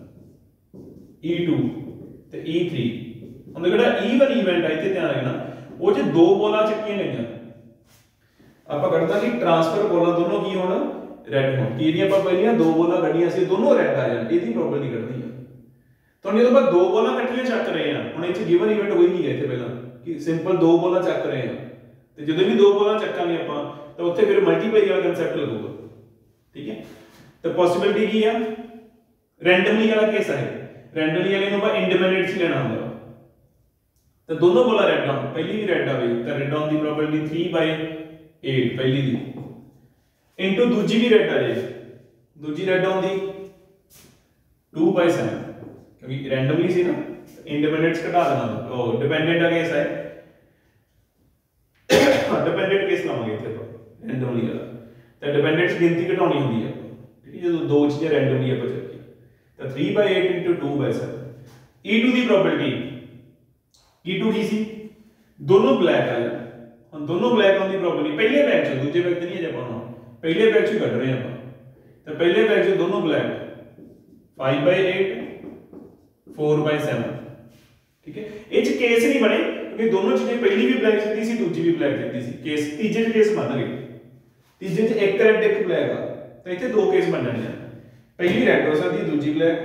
E2 ते E3 हम देखो E1 इवेंट है इथे ध्यान रखना वो जो 2 बॉलां चक्कियां गईਆਂ ਆਪਾਂ ਕੱਢਦਾ ਕਿ ट्रांसफर बॉलां दोनों की होण रेड होण की ਜਿਹੜੀਆਂ ਆਪਾਂ ਪਹਿਲੀਆਂ 2 ਬੋਲਾਂ ਕੱਢੀਆਂ ਸੀ ਦੋਨੋਂ ਰੈੱਡ ਆ ਜਾਣ, ਇਹਦੀ ਪ੍ਰੋਬੇਬਿਲਿਟੀ ਕੱਢਦੀ ਆ। ਤਾਂ ਜਦੋਂ ਆਪਾਂ 2 ਬੋਲਾਂ ਇਕੱਠੀਆਂ ਚੱਕ ਰਹੇ ਆ, ਹੁਣ ਇੱਥੇ ਗਿਵਨ ਇਵੈਂਟ ਹੋਈ ਨਹੀਂ ਹੈ ਇੱਥੇ ਪਹਿਲਾਂ ਕਿ ਸਿੰਪਲ 2 ਬੋਲਾਂ ਚੱਕ ਰਹੇ ਆ, ਤੇ ਜਦੋਂ ਵੀ 2 ਬੋਲਾਂ ਚੱਕਾਂਗੇ ਆਪਾਂ ਤਾਂ ਉੱਥੇ ਫਿਰ ਮਲਟੀਪਲਾਈ ਵਾਲਾ ਕਨਸੈਪਟ ਲੱਗੂਗਾ। ਠੀਕ ਹੈ, ਤਾਂ ਪੋਸਿਬਿਲਿਟੀ ਕੀ ਆ, ਰੈਂਡਮਲੀ ਵਾਲਾ ਕੇਸ ਹੈ, ਰੈਂਡਮਲੀ ਵਾਲੇ ਨੂੰ ਆਪਾਂ ਇੰਡੀਪੈਂਡੈਂਟ ਚ ਲੈਣਾ ਹੁੰਦਾ। तो दोनों बोला रेड ऑन, पहली भी रेड आवे तो रेड ऑन दी प्रोबेबिलिटी 3/8 पहली दी इनटू दूजी भी रेड आ जाए, दूजी रेड ऑन दी 2/7 क्योंकि रैंडमली सी ना इंडिपेंडेंस घटा देना ओ डिपेंडेंट आ केस है डिपेंडेंट केस लावांगे इथे तो रैंडमली वाला तो डिपेंडेंस गिनती घटानी होंदी है। ठीक है, जो दो चीजें रैंडमली आप चेक तो 3/8 इनटू 2/7 E2 दी प्रोबेबिलिटी E2 की सी दोनों ब्लैक आ जाए, हम दोनों ब्लैक होने की प्रोबेबिलिटी पहले बैग चो दूसरे बैग नहीं है जब हम पहले बैग चो कट रहे हैं अपन तो पहले बैग चो दोनों ब्लैक 5/8 4/7। ठीक है, ये केस नहीं बने क्योंकि दोनों चीजें पहली भी ब्लैक चलती सी दूसरी भी ब्लैक चलती सी, केस तीजे केस बन गए, तीजे च एक रेड एक ब्लैक आ तो इथे 2 केस बन जाने, पहली रेड हो सकती दूसरी ब्लैक,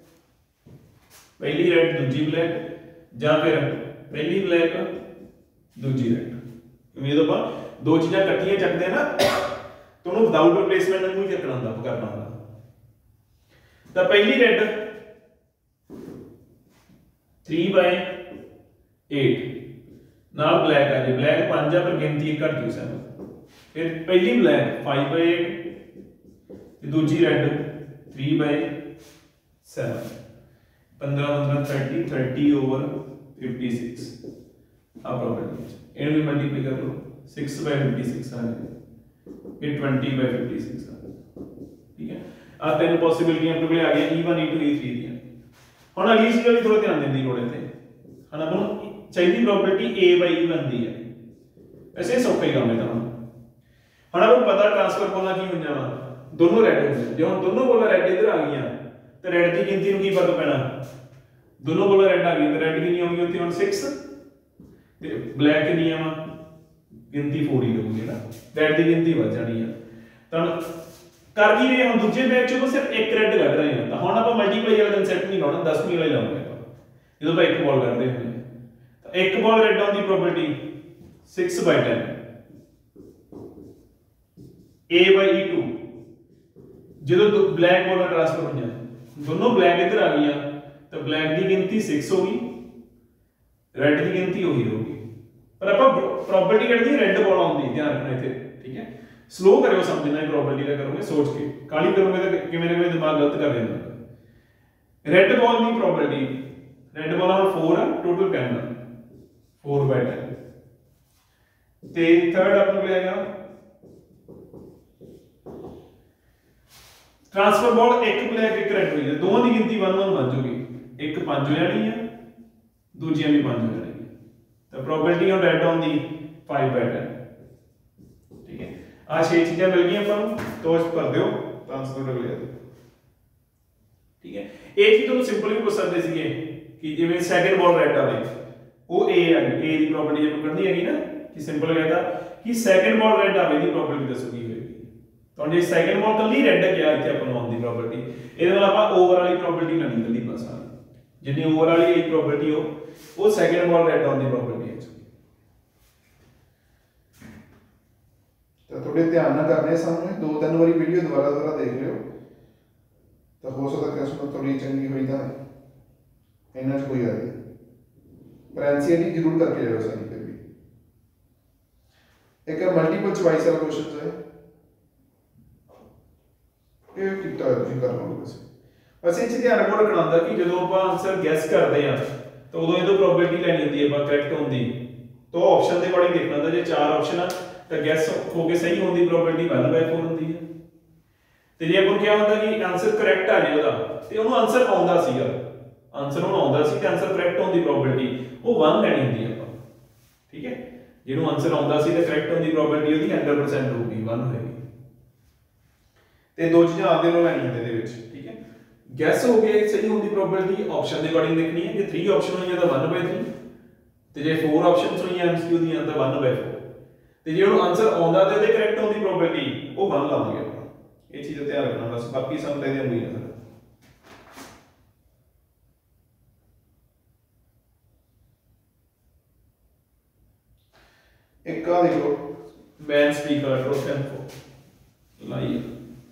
पहली रेड दूसरी ब्लैक ਜਾਂ ਫਿਰ ਪਹਿਲੀ ब्लैक दूसरी रेड। क्योंकि ਜਦੋਂ ਆਪਾਂ 2 ਚੀਜ਼ਾਂ ਇਕੱਠੀਆਂ ਚੱਕਦੇ ਆ ਨਾ ਤਾਂ ਉਹਨੂੰ ਵਿਦਆਊਟ ਰਿਪਲੇਸਮੈਂਟ ਨੂੰ ਹੀ ਚੱਕਣਾ ਹੁੰਦਾ ਕਰਨਾ ਹੁੰਦਾ। ਤਾਂ ਪਹਿਲੀ ਰੈਡ 3/8 ਨਾਲ ब्लैक आ जाए, ब्लैक 5 ਆ ਪਰ ਗਿਣਤੀ ਘਟ ਜੂ ਸਰ, ਫਿਰ ਪਹਿਲੀ ब्लैक 5/8 ਤੇ ਦੂਜੀ ਰੈਡ 3/7 15 30 30 over 56 आप प्रोबेबिलिटी इन्हें भी मल्टीप्लाई कर लो 6/56 आ जाएगा, ये 20/56 आ। ठीक है, आ 3 पॉसिबिलिटीयां अपने कोले आ गई E1 E2 E3 दी। हुन अगली चीज वाली थोड़ा ध्यान देने की लोड़ है इथे, हन अपन चाहिए प्रोबेबिलिटी A/E1 दी है, ऐसे सौखा ही काम है। हुन अपन पता ट्रांसफर बोलना की हो जावा दोनों रेड हो गए, जो हम दोनों बोला रेड इधर आ गई तो रेड की गिनती ਨੂੰ ਕੀ ਫਰਕ ਪੈਣਾ, दोनों बोला रेड आ गई तो रेड कितनी होगी होती है 6 ਤੇ ब्लैक कितनी है गिनती 4 ही होगी ना, रेड की गिनती बढ़ जानी है। तो कर की रहे हम दूसरे बैग चों सिर्फ एक रेड कट रहे हैं, तो हुन आप मल्टीप्लाई वाला कांसेप्ट नहीं लाना 10वीं वाला लाऊंगे ਜਦੋਂ ਆਪਾਂ ਇੱਕ ਬਾਲ ਕੱਢਦੇ ਹੁੰਦੇ ਤਾਂ ਇੱਕ ਬਾਲ ਰੈਡ ਆਉਣ ਦੀ ਪ੍ਰੋਬੇਬਿਲਿਟੀ 6/10 A/E2 ਜਦੋਂ ब्लैक बॉल ट्रांसफर हो जाए दोनों ब्लैक इधर आ गई तो ब्लैक की गिनती 6 होगी, रेड की गिनती वही होगी, पर आप प्रोबेबिलिटी कटती रेड बॉल आउंदी, ध्यान रखना इथे। ठीक है, स्लो करो समझना प्रोबेबिलिटी का करोगे सोच के, काली करोगे तो कि मेरे दिमाग गलत कर देना। रेड बॉल की प्रोबेबिलिटी रेड बॉल 4 है टोटल 10 है 4/10 ते थर्ड अपन को आएगा ट्रांसफर बॉल एक ब्लैक एक रेड हुई है, दोवां की गिनती 1-1 बन जूगी, एक 5 हो जानी है, दूजियां भी 5 हो जानी है, तो प्रोबेबिलिटी ऑन रेड ऑन दी 5/10। ठीक है, आ 6 चीज़ें मिल गई अपन, तो इस भर दो ट्रांसफर अगले। ठीक है, ये चीज तुम सिंपल भी पूछ सकते थे कि जिवें सेकंड बॉल रेड आवे वो ए है, ए दी प्रॉपर्टी जब करनी है ना कि सिंपल कहता कि सेकंड बॉल रेड आवे दी प्रॉपर्टी दसो की होएगी। तो जे सेकंड बॉल कल्ली रेड क्या इथे अपन ऑन दी प्रॉपर्टी, ਇਹਦੇ ਨਾਲ ਆਪਾਂ ओवर वाली प्रॉपर्टी ना निकलदी बस आ जिन्नी ओवर वाली एक प्रॉपर्टी हो वो सेकंड बॉल रेड ऑन दी प्रॉपर्टी है। तो थोड़े ध्यान ना करने सामने 2-3 बारी वीडियो दोबारा देख लियो, तो हो सकता है किस्मत थोड़ी चंगी हुई था इन्ना कोई आ गया, पर एनसीईआरटी जरूर करके जाओ सारी पे भी। एक मल्टीपल चॉइस वाला क्वेश्चन है, ये कितना तुम कर लो बस इस चीज ध्यान रखना होता कि जो आप आंसर गैस करते हैं तो उदों ये प्रोबेबिलिटी लैनी होती है करैक्ट होने की, तो ऑप्शन के अकॉर्डिंग देखना होता, जो 4 ऑप्शन है तो गैस हो के सही होने की प्रोबेबिलिटी 1/4 होती है। तो जे अपन क्या होता कि आंसर करैक्ट आ जाए तो उन्होंने आंसर आउंदा सीगा, आंसर उन्होंने आउंदा सी ते आंसर करैक्ट होने की प्रोबेबिलिटी वो 1 लैनी होती है अपन। ठीक है, जिन्होंने आंसर आउंदा सी ते करैक्ट होने की प्रोबेबिलिटी उसकी 100% होगी, 1 होगी। ते दो चीज़ें आदि नो लैनी होती है। ठीक है, गैस हो गए सही होने की प्रोबेबिलिटी ऑप्शन के अकॉर्डिंग देखनी है, जे 3 ऑप्शन हुई तो 1/3, ते जे 4 ऑप्शंस हुई एमसीक्यू दी तो 1/4, ते जे उन्होंने आंसर आउंदा ते ओदे करैक्ट होने की प्रोबेबिलिटी वो 1 लावांगे। ये चीज़ ध्यान रखना बस, बाकी सब दे देंगे सर। एक का देखो man speaker truth and false live,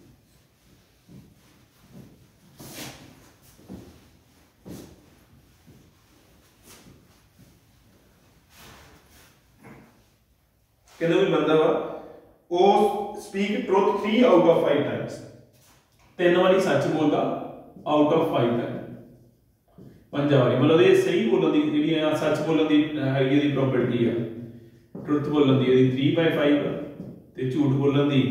कहते भी बंदा वा वो speak truth 3 out of 5 times, 3 बारी सच बोलता आउट ऑफ 5 टाइम, 5 बारी मतलब ये सही बोलने की ਜਿਹੜੀ सच बोलने की है दी प्रोबेबिलिटी है, ट्रुथ बोलने की 3/5 ते झूठ बोलने की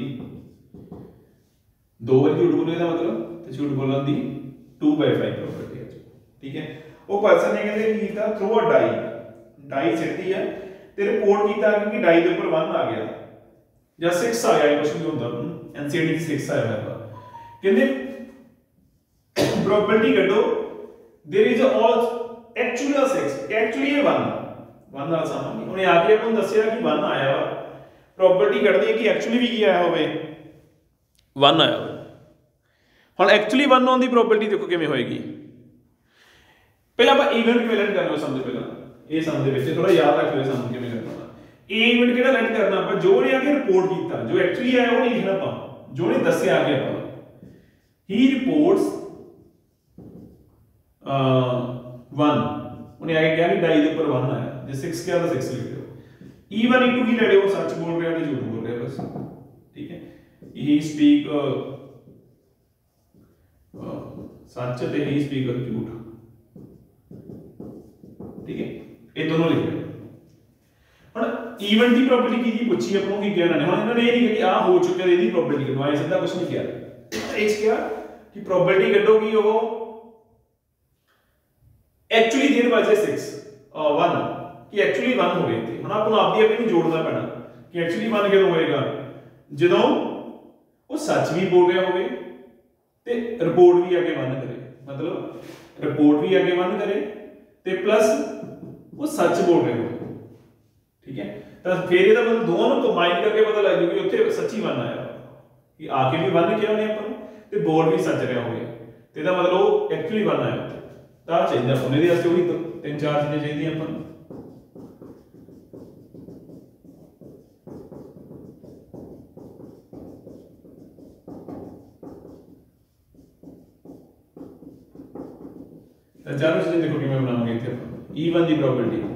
2 बार झूठ बोले का मतलब ते झूठ बोलने की 2/5 प्रोबेबिलिटी है। ठीक है, वो पर्सन ने कहते कि कीता थ्रू अ डाई सिੱਟੀ है ते रिपोर्ट कीता कि डाई के ऊपर 1 आ गया ਜਾਂ 6 ਆ ਗਿਆ, ਕੁਝ ਵੀ ਹੁੰਦਾ एनसीईआरटी 6 ਆਇਆ ਹੋਇਆ, ਕਹਿੰਦੇ प्रोबेबिलिटी ਕੱਢੋ there is all actually 6 actually ये 1 ਨਾਲ ਸਮਾਂ ਉਹਨੇ ਆ ਕੇ ਆਪਾਂ ਨੂੰ ਦੱਸਿਆ ਕਿ 1 ਆਇਆ ਵਾ, प्रोबेबिलिटी ਕੱਢਦੇ ਕਿ एक्चुअली ਵੀ ਕੀ ਆਇਆ ਹੋਵੇ 1 ਆਇਆ ਹੋਵੇ। ਹੁਣ एक्चुअली 1 ਆਉਣ ਦੀ प्रोबेबिलिटी देखो ਕਿਵੇਂ ਹੋਏਗੀ, ਪਹਿਲਾਂ ਆਪਾਂ ਇਵੈਂਟ ਕਿਵੇਂ ਲੈਂਡ ਕਰਨਾ ਸਮਝਦੇ, ਪਹਿਲਾਂ ਇਹ ਸਮਝਦੇ ਵਿੱਚ ਥੋੜਾ ਯਾਦ ਰੱਖ ਲਿਓ ਸਾਨੂੰ ਕਿਵੇਂ ਕਰਨਾ। ਇਹ ਇਵੈਂਟ ਕਿਹੜਾ ਲੈਂਡ ਕਰਨਾ ਆਪਾਂ, ਜੋ ਨੇ ਆ ਕੇ ਰਿਪੋਰਟ ਕੀਤਾ, ਜੋ एक्चुअली ਆਇਆ ਉਹ ਨਹੀਂ ਲਿਖਣਾ ਆਪਾਂ, ਜੋ ਨੇ ਦੱਸਿਆ ਆ ਕੇ ਆਪਾਂ ਹੀ ਰਿਪੋਰਟਸ 1 ਉਹਨੇ ਆगे ਕਿਹਾ ਕਿ डाई ਦੇ ਉੱਪਰ 1 ਆਇਆ, ਜੇ 6 ਕਿਹਾ ਤਾਂ 6 ਲਿਖ ਦਿਓ। ਈਵਨ ਇਨਟੂ ਕੀ ਲੈ ਲਿਓ, ਸੱਚ ਬੋਲ ਰਿਹਾ ਤੇ ਝੂਠ ਬੋਲ ਰਿਹਾ ਬਸ। ਠੀਕ ਹੈ, ਹੀ ਸਪੀਕ सच ते ही स्पीक झूठ। ठीक है, ये दोनों लिख लो। ਹੁਣ ਈਵੈਂਟ ਦੀ ਪ੍ਰੋਬੇਬਿਲਿਟੀ ਕੀ ਪੁੱਛੀ ਆਪਾਂ ਨੂੰ ਕੀ ਕਹਿਣਾ ਨੇ, ਹੁਣ ਇਹਨਾਂ ਨੇ ਇਹ ਨਹੀਂ ਕਿ ਆ ਹੋ ਚੁੱਕਿਆ ਇਹਦੀ ਪ੍ਰੋਬੇਬਿਲਿਟੀ ਕੱਢੋ, ਆਏ ਸਿੱਧਾ ਕੁਝ ਨਹੀਂ ਕਿਹਾ, ਇਹ ਕਿਹਾ ਕਿ ਪ੍ਰੋਬੇਬਿਲਿਟੀ ਕੱਢੋ ਕਿ ਉਹ एक्चुअली देर वजह 6 1 कि एक्चुअली 1 हो गए थे। ਹੁਣ ਆਪਾਂ ਨੂੰ ਆਪਦੀ ਆਪਣੀ ਜੋੜਨਾ ਪੈਣਾ ਕਿ एक्चुअली 1 ਕਿਦੋਂ ਹੋਏਗਾ, ਜਦੋਂ ਉਹ ਸੱਚ ਵੀ ਬੋਲ ਰਿਹਾ ਹੋਵੇ ਤੇ ਰਿਪੋर्ट भी आगे 1 करे, मतलब रिपोर्ट भी आगे 1 करे ਤੇ प्लस वो सच बोल रहे हो। ठीक है, तो फिर ਇਹਦਾ मतलब दोनों ਨੂੰ ਕੰਬਾਈਨ ਕਰਕੇ ਪਤਾ ਲੱਗ ਜੂ ਕਿ ਉੱਥੇ ਸੱਚੀ 1 ਆਇਆ ਕਿ ਆ ਕੇ ਵੀ 1 ਕਿਹਾ ਉਹਨੇ ਆਪਾਂ ਨੂੰ ਤੇ ਬੋਲ ਵੀ ਸੱਚ ਰਿਹਾ ਹੋਵੇ ਤੇ ਇਹਦਾ ਮਤਲਬ ਉਹ ਐਕਚੁਅਲੀ 1 ਆਇਆ ਉੱਥੇ। ਤਾਂ ਚਾਹੀਦਾ ਆਪਾਂ ਨੂੰ ਇਹਦੇ ਵਾਸਤੇ ਉਹੀ 3-4 ਚੀਜ਼ਾਂ ਚਾਹੀਦੀਆਂ ਆਪਾਂ ਨੂੰ। चारों चीजें देखो कि मैं बनाऊंगा इतने E1 की प्रोबेबिलिटी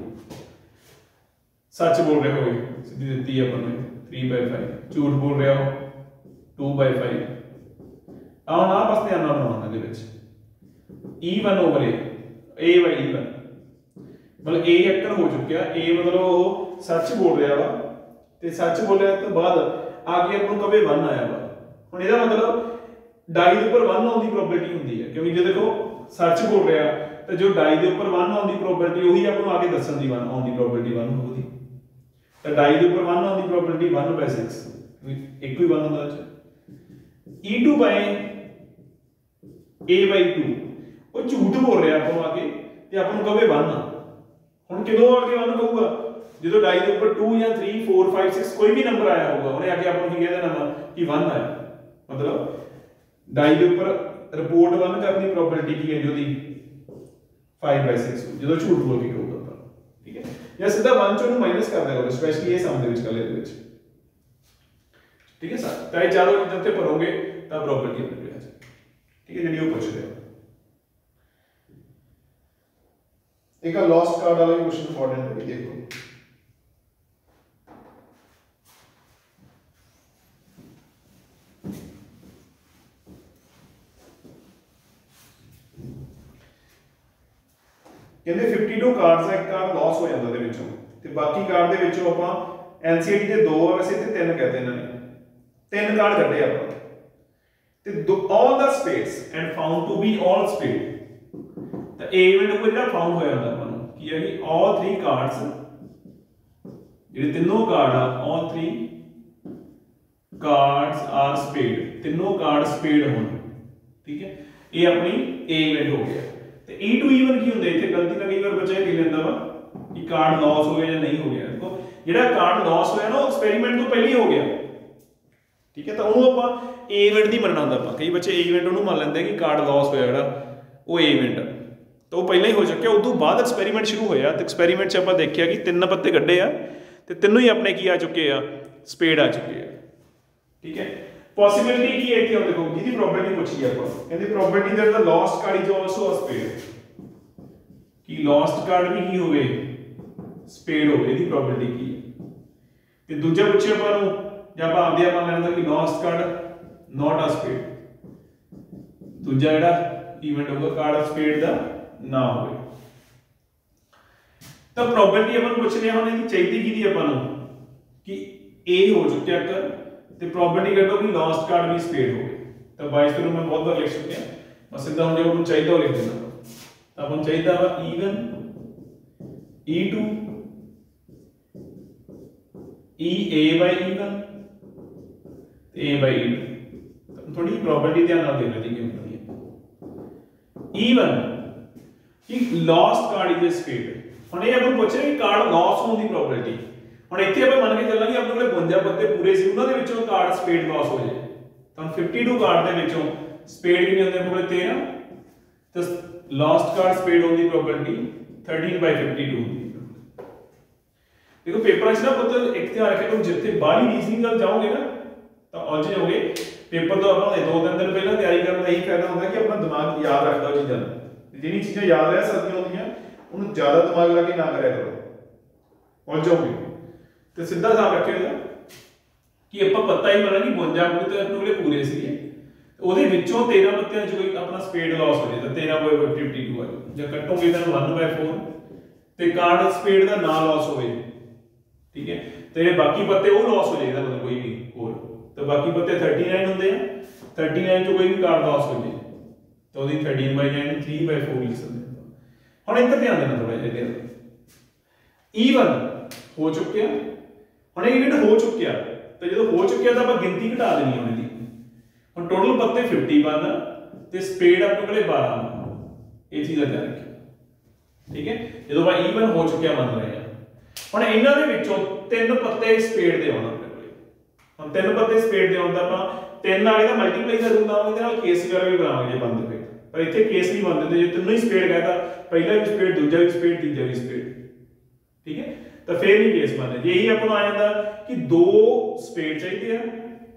सच बोल रहे हो सीधी देती है अपन ने 3/5, झूठ बोल रहे हो 2/5। आओ ना बस ध्यान ਨਾਲ ਬਣਾਉਣਾ ਦੇ ਵਿੱਚ E1 over A by E1 मतलब A एक्टर हो चुका, A मतलब वो सच बोल रहा वा ते सच बोलिया तो बाद आगे अपन कभी 1 आया वा। ਹੁਣ ਇਹਦਾ मतलब डाई के उपर 1 आने की प्रोबेबिलिटी होंगी है, क्योंकि जो देखो सच बोल रहा तो जो डाई के उपर 1 आने की प्रोबेबिलिटी वही आपको आगे दसन की 1 आने की प्रोबेबिलिटी 1 होगी, तो डाई के उपर 1 आने की प्रोबेबिलिटी 1/6 एक ही 1 होता है। E2 बाय A/2 वो झूठ बोल रहा आपको आके ते आपको कहे 1 आ, हुण किदों आके 1 कहूगा जो डाई के उपर 2 या 3 4 5 6 कोई भी नंबर आया होगा उन्हें आके आपको की कह देना वा कि 1 आया, मतलब डाई के उपर रिपोर्ट 1 करने की प्रोबेबिलिटी की है जो दी 5/6 जो झूठ बोल के कहूगा, ठीक है, या सीधा 1 चों माइनस कर देगा, स्पेशली ये सम दे विच कले दे विच, ठीक है सर, चाहे चारों चीज़ों पे भरोगे तब प्रॉपर्टी अपने पे आ जाए, ठीक है, जी वो पूछ रहे हो। एक लॉस्ट कार्ड वाला क्वेश्चन इंपॉर्टेंट है, देखो कहते 52 कार्ड्स है, एक कार्ड लॉस हो जाता है विचों ते बाकी कार्ड दे विचों ਆਪਾਂ एनसीईआरटी ਦੇ 2 ਆ वैसे ਇੱਥੇ 3 कहते ਇਹਨਾਂ ने 3 कार्ड ਕੱਢੇ ਆਪਾਂ ਤੇ all the spades and found to be all spade ਤਾਂ ਇਹ ਇਵੈਂਟ ਕੋਈ ਜਿਹੜਾ ਫਾਊਂਡ ਹੋਇਆ ਹੁੰਦਾ ਆਪਾਂ ਨੂੰ ਕੀ ਹੈ ਕਿ all 3 cards ਜਿਹੜੇ ਤਿੰਨੋਂ ਕਾਰਡ ਆ all 3 cards are spade, ਤਿੰਨੋਂ ਕਾਰਡ ਸਪੇਡ ਹੋਣ, ਠੀਕ ਹੈ, ਇਹ ਆਪਣੀ A ਇਵੈਂਟ ਹੋ ਗਿਆ। ਤੇ E2 ਈਵਨ ਕੀ ਹੁੰਦਾ ਇੱਥੇ ਗਲਤੀ ਨਾਲ ਕਈ ਵਾਰ ਬੱਚਾ ਇਹ ਲਿਖ ਲੈਂਦਾ ਵਾ ਕਿ ਕਾਰਡ ਲਾਸ ਹੋ ਗਿਆ ਜਾਂ ਨਹੀਂ ਹੋ ਗਿਆ, ਦੇਖੋ ਜਿਹੜਾ ਕਾਰਡ ਲਾਸ ਹੋਇਆ ਨਾ ਉਹ ਐਕਸਪੈਰੀਮੈਂਟ ਤੋਂ ਪਹਿਲਾਂ ਹੀ ਹੋ ਗਿਆ, ਠੀਕ ਹੈ, ਤਾਂ ਉਹਨੂੰ ਆਪਾਂ A ਇਵੈਂਟ ਦੀ ਮੰਨਣਾ ਹੁੰਦਾ, ਆਪਾਂ ਕਈ ਬੱਚੇ A ਇਵੈਂਟ ਉਹਨੂੰ ਮੰਨ ਲੈਂਦੇ ਕਿ ਕਾਰਡ ਲਾਸ ਹੋਇਆ ਜਿਹੜਾ ਉਹ A ਇਵੈਂਟ ਤਾਂ ਉਹ ਪਹਿਲਾਂ ਹੀ ਹੋ ਚੁੱਕਿਆ, ਉਦੋਂ ਬਾਅਦ ਐਕਸਪੈਰੀਮੈਂਟ ਸ਼ੁਰੂ ਹੋਇਆ ਤੇ ਐਕਸਪੈਰੀਮੈਂਟ 'ਚ ਆਪਾਂ ਦੇਖਿਆ ਕਿ 3 ਪੱਤੇ ਕੱਢੇ ਆ ਤੇ ਤਿੰਨੋਂ ਹੀ ਆਪਣੇ ਕੀ ਆ ਚੁੱਕੇ ਆ, ਸਪੇਡ ਆ ਚੁੱਕੇ ਆ, ਠੀਕ ਹੈ। ਪੋਸੀਬਿਲਿਟੀ ਕੀ ਹੈ ਇੱਥੇ ਦੇਖੋ ਜਿਹਦੀ ਪ੍ਰੋਬੇਬਿਲਿਟੀ ਪੁੱਛੀ ਆਪਾਂ, ਕਹਿੰਦੇ probability that the last card is also a spade, कि लॉस्ट कार्ड भी की होवे स्पेड होवे, ਇਹਦੀ ਪ੍ਰੋਬੇਬਿਲਿਟੀ ਕੀ ਹੈ। ਤੇ ਦੂਜਾ ਪੁੱਛਿਆ ਆਪਾਂ ਨੂੰ ਜਾਂ ਆਪਾਂ ਆਪਦੇ ਆਪਾਂ ਲੈਣਾ ਕਿ last card not a spade, ਦੂਜਾ ਜਿਹੜਾ ਇਵੈਂਟ ਹੋਊਗਾ ਕਾਰਡ स्पेड ਦਾ ਨਾ ਹੋਵੇ, ਤਾਂ ਪ੍ਰੋਬੇਬਿਲਿਟੀ ਆਪਾਂ ਨੂੰ ਪੁੱਛ ਲਿਆ ਹੁਣ ਇਹਦੀ ਚਾਹੀਦੀ ਕੀ ਦੀ ਆਪਾਂ ਨੂੰ ਕਿ A ਹੋ ਚੁੱਕਿਆ ਕਰ ਤੇ ਪ੍ਰੋਬੇਬਿਲਿਟੀ ਕੱਢੋ ਕਿ ਲਾਸਟ ਕਾਰਡ ਵੀ ਸਪੇਡ ਹੋਵੇ, ਤਾਂ 22 ਨੂੰ ਮੈਂ ਬਹੁਤ ਵਾਰ ਲਿਖ ਚੁੱਕਿਆ, ਬਸ ਸਿੱਧਾ ਹੁਣ ਜੇ ਉਹਨੂੰ ਚਾਹੀਦਾ ਉਹ ਲਿਖ ਦੇਣਾ, ਤਾਂ ਆਪਾਂ ਨੂੰ ਚਾਹੀਦਾ ਵਾ ਈਵਨ E2 EA/even ਤੇ A/E2, ਥੋੜੀ ਪ੍ਰੋਬੇਬਿਲਿਟੀ ਧਿਆਨ ਨਾਲ ਦੇਖ ਲੈਣੀ ਹੁੰਦੀ ਹੈ। ਈਵਨ ਕਿ ਲਾਸਟ ਕਾਰਡ ਇਜ਼ ਸਪੇਡ, ਹੁਣ ਇਹ ਆਪਾਂ ਪੁੱਛ ਰਹੇ ਕਿ ਕਾਰਡ ਲਾਸ ਹੋਣ ਦੀ ਪ੍ਰੋਬੇਬਿਲਿਟੀ, ਹੁਣ ਇੱਥੇ ਆਪਾਂ ਮੰਨ ਕੇ ਚੱਲਾਂਗੇ ਆਪਣੇ ਕੋਲੇ 52 ਪੱਤੇ ਪੂਰੇ ਸੀ, ਉਹਨਾਂ ਦੇ ਵਿੱਚੋਂ ਕਾਰਡ ਸਪੇਡ ਲਾਸ ਹੋ ਜਾਏ, ਤਾਂ 52 ਕਾਰਡ ਦੇ ਵਿੱਚੋਂ ਸਪੇਡ ਕਿੰਨੇ ਹੁੰਦੇ ਆਪਣੇ ਕੋਲੇ 13, ਤਾਂ ਲਾਸਟ ਕਾਰਡ ਸਪੇਡ ਹੋਣ ਦੀ ਪ੍ਰੋਬੇਬਿਲਿਟੀ 13/52 ਹੁੰਦੀ ਹੈ। ਦੇਖੋ ਪੇਪਰਾਂ 'ਚ ਨਾ ਪੁੱਤ ਇੱਕ ਧਿਆਨ ਰੱਖਿਆ ਕਰੋ, ਜਿੱਥੇ ਬਾਹਰੀ ਰੀਜ਼ਨਿੰਗ ਨਾਲ ਜਾਓਗੇ ਨਾ ਤਾਂ ਉਲਝ ਜਾਓਗੇ, ਪੇਪਰ ਤੋਂ ਆਪਾਂ 2-3 ਦਿਨ ਪਹਿਲਾਂ ਤਿਆਰੀ ਕਰਨ ਦਾ ਇਹੀ ਫਾਇਦਾ ਹੁੰਦਾ ਕਿ ਆਪਣਾ ਦਿਮਾਗ ਯਾਦ ਰੱਖਦਾ ਉਹ ਚੀਜ਼ਾਂ ਨੂੰ, ਜਿਹੜੀ ਚੀਜ਼ਾਂ ਯਾਦ ਰਹਿ ਸਕਦੀਆਂ ਹੁੰਦੀਆਂ ਉਹਨੂੰ ਜ਼ਿਆਦਾ ਦਿਮਾਗ ਲਾ ਕੇ ਨਾ ਕਰਿਆ ਕਰੋ, ਉਲਝ ਜਾਓਗੇ। ਤੇ ਸਿੱਧਾ ਹਿਸਾਬ ਰੱਖਿਓ ਕਿ ਆਪਾਂ ਪਤਾ ਹੀ ਮੰਨਣਾ ਕਿ 52 ਪੱਤੇ ਆਪਣੇ ਕੋਲੇ ਪੂਰੇ ਸੀਗੇ, ਉਹਦੇ ਵਿੱਚੋਂ 13 ਪੱਤਿਆਂ 'ਚ ਕੋਈ ਆਪਣਾ ਸਪੇਡ ਲਾਸ ਹੋ ਜਾਏ ਤਾਂ 13/52 ਆ ਜਾਊ, ਜਾਂ ਕੱਟੋਗੇ ਤਾਂ 1/4 ਤੇ ਕਾਰਡ ਸਪੇਡ ਦਾ ਨਾ ਲਾਸ ਹੋਵੇ, ਠੀਕ ਹੈ, ਤੇ ਜਿਹੜੇ ਬਾਕੀ ਪੱਤੇ ਉਹ ਲਾਸ ਹੋ ਜਾਏਗਾ, ਮਤਲਬ ਕੋਈ ਵੀ ਹੋਰ, ਤਾਂ ਬਾਕੀ ਪੱਤੇ 39 ਹੁੰਦੇ ਆ, 39 'ਚ ਕੋਈ ਵੀ ਕਾਰਡ ਲਾਸ ਹੋ ਜਾਏ ਤਾਂ ਉਹਦੀ 13/9 3/4 ਲਿਖ ਸਕਦੇ ਹਾਂ। ਹੁਣ ਇੱਧਰ ਧਿਆਨ ਦੇਣਾ ਥੋੜਾ ਜਿਹਾ, ਈਵਨ ਹੋ ਚੁੱਕਿਆ, ਹੁਣ ਇਹ ਇਵੈਂਟ ਹੋ ਚੁੱਕਿਆ, ਤਾਂ ਜਦੋਂ ਹੋ ਚੁੱਕਿਆ ਤਾਂ ਆਪਾਂ ਗਿਣਤੀ ਘਟਾ ਦੇਣੀ ਹੈ ਉਹਦੀ, ਹੁਣ ਟੋਟਲ ਪੱਤੇ 51 ਤੇ ਸਪੇਡ ਆਪਣੇ ਕੋਲੇ 12, ਇਹ ਚੀਜ਼ ਦਾ ਧਿਆਨ ਰੱਖਿਓ, ਠੀਕ ਹੈ, ਜਦੋਂ ਆਪਾਂ ਈਵਨ ਹੋ ਚੁੱਕਿਆ ਮੰਨ ਰਹੇ ਹਾਂ। ਹੁਣ ਇਹਨਾਂ ਦੇ ਵਿੱਚੋਂ 3 ਪੱਤੇ ਸਪੇਡ ਦੇ ਆਉਣ ਆਪਣੇ ਕੋਲੇ, ਹੁਣ 3 ਪੱਤੇ ਸਪੇਡ ਦੇ ਆਉਣ ਤਾਂ ਆਪਾਂ 3 ਆ ਗਏ ਤਾਂ ਮਲਟੀਪਲਾਈ ਦਾ ਰੂਲ ਆਉਂਦਾ, ਇਹਦੇ ਨਾਲ ਕੇਸ ਵਗੈਰਾ ਵੀ ਬਣਾਵਾਂਗੇ ਜੇ ਬੰਦ ਹੋਏ, ਪਰ ਇੱਥੇ ਕੇਸ ਨਹੀਂ ਬਣਦੇ, ਜੇ ਤਿੰਨੋਂ ਹੀ ਸਪੇਡ ਕਹਤਾ, ਪਹਿਲਾ ਵੀ ਸਪੇਡ, ਦੂਜਾ ਵੀ ਸਪੇਡ, ਤੀਜਾ ਵੀ ਸਪੇਡ, ਠੀਕ ਹੈ, ਤਾਂ ਫੇਰ ਨਹੀਂ ਕੇਸ ਬਣਦੇ। ਜੇ ਇਹੀ ਆਪਾਂ ਨੂੰ ਆ ਜਾਂਦਾ ਕਿ 2 ਸਪੇਡ ਚਾਹੀਦੇ ਆ,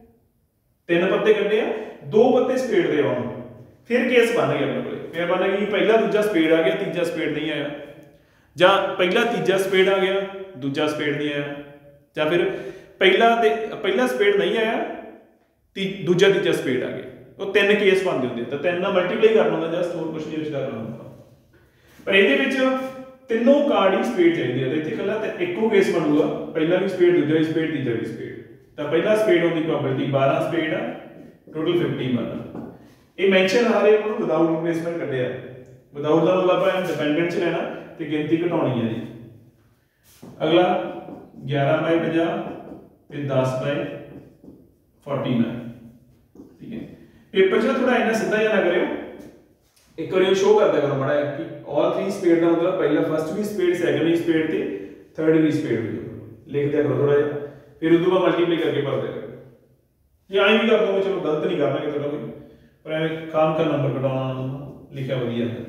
3 ਪੱਤੇ ਕੱਢੇ ਆ, 2 ਪੱਤੇ ਸਪੇਡ ਦੇ ਆਉਣ, ਫਿਰ ਕੇਸ ਬਣ ਗਿਆ ਆਪਣੇ ਕੋਲੇ, ਫਿਰ ਬਣ ਗਿਆ ਕਿ ਪਹਿਲਾ ਦੂਜਾ ਸਪੇਡ ਆ ਗਿਆ, ਤੀਜਾ ਸਪੇਡ ਨਹੀਂ ਆਇਆ, ਜਾਂ ਪਹਿਲਾ ਤੀਜਾ ਸਪੇਡ ਆ ਗਿਆ, ਦੂਜਾ ਸਪੇਡ ਨਹੀਂ ਆਇਆ, ਜਾਂ ਫਿਰ ਪਹਿਲਾ ਸਪੇਡ ਨਹੀਂ ਆਇਆ, ਦੂਜਾ ਤੀਜਾ ਸਪੇਡ ਆ ਗਿਆ, ਉਹ 3 ਕੇਸ ਬਣਦੇ ਹੁੰਦੇ, ਤਾਂ 3 ਨਾਲ ਮਲਟੀਪਲਾਈ ਕਰਨਾ ਹੁੰਦਾ, ਜਸਟ ਹੋਰ ਕੁਝ ਨਹੀਂ ਕਰਨਾ ਹੁੰਦਾ, ਪਰ ਇਹਦੇ ਵਿੱਚ ਤਿੰਨੋਂ ਕਾਰਡ ਹੀ ਸਪੀਡ ਚਾਹੀਦੀ ਹੈ, ਤਾਂ ਇੱਥੇ ਕੱਲਾ ਇੱਕੋ ਕੇਸ ਬਣੂਗਾ, ਪਹਿਲਾ ਵੀ ਸਪੀਡ, ਦੂਜਾ ਵੀ ਸਪੀਡ, ਤੀਜਾ ਵੀ ਸਪੀਡ, ਤਾਂ ਪਹਿਲਾ ਸਪੀਡ ਹੋਣ ਦੀ ਪ੍ਰੋਬੇਬਿਲਿਟੀ 12 ਸਪੀਡ ਆ, ਟੋਟਲ 51, ਇਹ ਮੈਂਸ਼ਨ ਆ ਰਿਹਾ ਉਹਨੂੰ ਵਿਦਆਊਟ ਰਿਪਲੇਸਮੈਂਟ ਕੱਢਿਆ ਵਿਦਆਊਟ ਦਾ ਮਤਲਬ ਆਪਾਂ ਡਿਪੈਂਡੈਂਟ ਚ ਲੈਣਾ ਤੇ ਗਿਣਤੀ ਘਟਾਉਣੀ ਹੈ ਜੀ ਅਗਲਾ 11/50 ਤੇ 10/49 ठीक है पेपर च थोड़ा इतना सीधा या ना करियो एक बार शो कर दिया करो बड़ा कि ऑल थ्री स्पीड का मतलब पहला फर्स्ट भी स्पीड सेकंड भी स्पीड थी थर्ड भी स्पीड भी लिख दिया करो थोड़ा जिहा फिर उस बाद मल्टीप्लाई करके भर दिया करो ये आई भी कर दूंगा चलो गलत नहीं करना कि थोड़ा कोई पर ऐਵੇਂ काम का नंबर घटाना लिखा वधिया है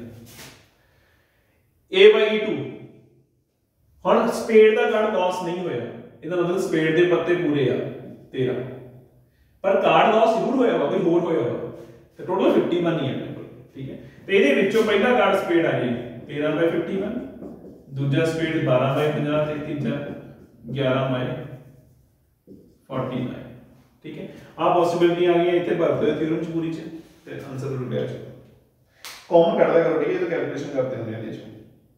a/2 ਹੁਣ स्पीड ਦਾ ਕਾਰਡ ਲਾਸ ਨਹੀਂ ਹੋਇਆ ਇਹਦਾ ਮਤਲਬ स्पीड ਦੇ ਪੱਤੇ ਪੂਰੇ ਆ 13 पर कार्ड लॉस जरूर होया होगा कोई होर होया होगा तो टोटल 51 ही है बिल्कुल ठीक है तो ਇਹਦੇ ਵਿੱਚੋਂ ਪਹਿਲਾ ਕਾਰਡ ਸਪੀਡ ਆ ਗਈ 13/51 ਦੂਜਾ ਸਪੀਡ 12/50 ਤੇ ਤੀਜਾ 11/49 ठीक है ਆ ਪੋਸਿਬਿਲਿਟੀ ਆ ਗਈ ਇੱਥੇ ਭਰ ਦਿਓ ਥਿਉਰਮ ਚ ਪੂਰੀ ਚ ਤੇ ਆਨਸਰ ਜ਼ਰੂਰ ਲਿਆ ਚ ਕਾਮਨ ਕੱਢ ਲਿਆ ਕਰੋ ਠੀਕ ਹੈ ਇਹ ਤਾਂ ਕੈਲਕੂਲੇਸ਼ਨ ਕਰਦੇ ਹੁੰਦੇ ਆ ਇਹਦੇ ਚ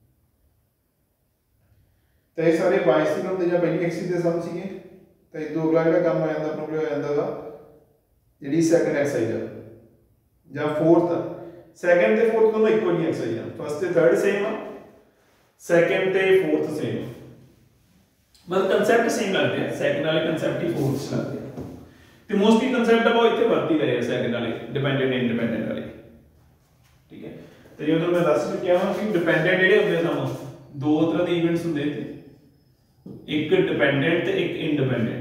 ਤੇ ਇਹ ਸਾਰੇ 22 ਥਿਉਰਮ ਦੇ ਜਾਂ ਪਹਿਲੀ ਐਕਸਿਸ ਦੇ ਸਮ ਸੀਗੇ ਤੇ ਇਦੋਂ ਅਗਲਾ ਜਿਹੜਾ ਕੰਮ ਆ ਜਾਂਦਾ ਆਪਣੇ ਕੋਲ ਆ ਜਾਂਦਾਗਾ ਜਿਹੜੀ ਸੈਕੰਡ ਐਕਸਰਸਾਈਜ਼ ਆ ਜਾਂ ਫੋਰਥ ਸੈਕੰਡ ਤੇ ਫੋਰਥ ਦੋਨੋਂ ਇੱਕੋ ਹੀ ਐਕਸਰਸਾਈਜ਼ ਆ ਫਸਟ ਤੇ ਥਰਡ ਸੇਮ ਆ ਸੈਕੰਡ ਤੇ ਫੋਰਥ ਸੇਮ ਮਤਲਬ ਕਨਸੈਪਟ ਸੇਮ ਲੱਗਦੇ ਆ ਸੈਕੰਡ ਵਾਲੇ ਕਨਸੈਪਟ ਹੀ ਫੋਰਥ ਚ ਲੱਗਦੇ ਆ ਤੇ ਮੋਸਟਲੀ ਕਨਸੈਪਟ ਆਪਾਂ ਇੱਥੇ ਵਰਤੀ ਰਹੇ ਆ ਸੈਕੰਡ ਵਾਲੇ ਡਿਪੈਂਡੈਂਟ ਇੰਡੀਪੈਂਡੈਂਟ ਵਾਲੇ ਠੀਕ ਹੈ ਤੇ ਜਦੋਂ ਮੈਂ ਦੱਸ ਚੁੱਕਿਆ ਹਾਂ ਕਿ ਡਿਪੈਂਡੈਂਟ ਜਿਹੜੇ ਹੁੰਦੇ ਸਾਨੂੰ ਦੋ ਤਰ੍ਹਾਂ ਦੇ ਇਵੈਂਟਸ ਹੁੰਦੇ ਨੇ ਇੱਕ ਡਿਪੈਂਡੈਂਟ ਤੇ ਇੱਕ ਇੰਡੀਪੈਂਡੈਂਟ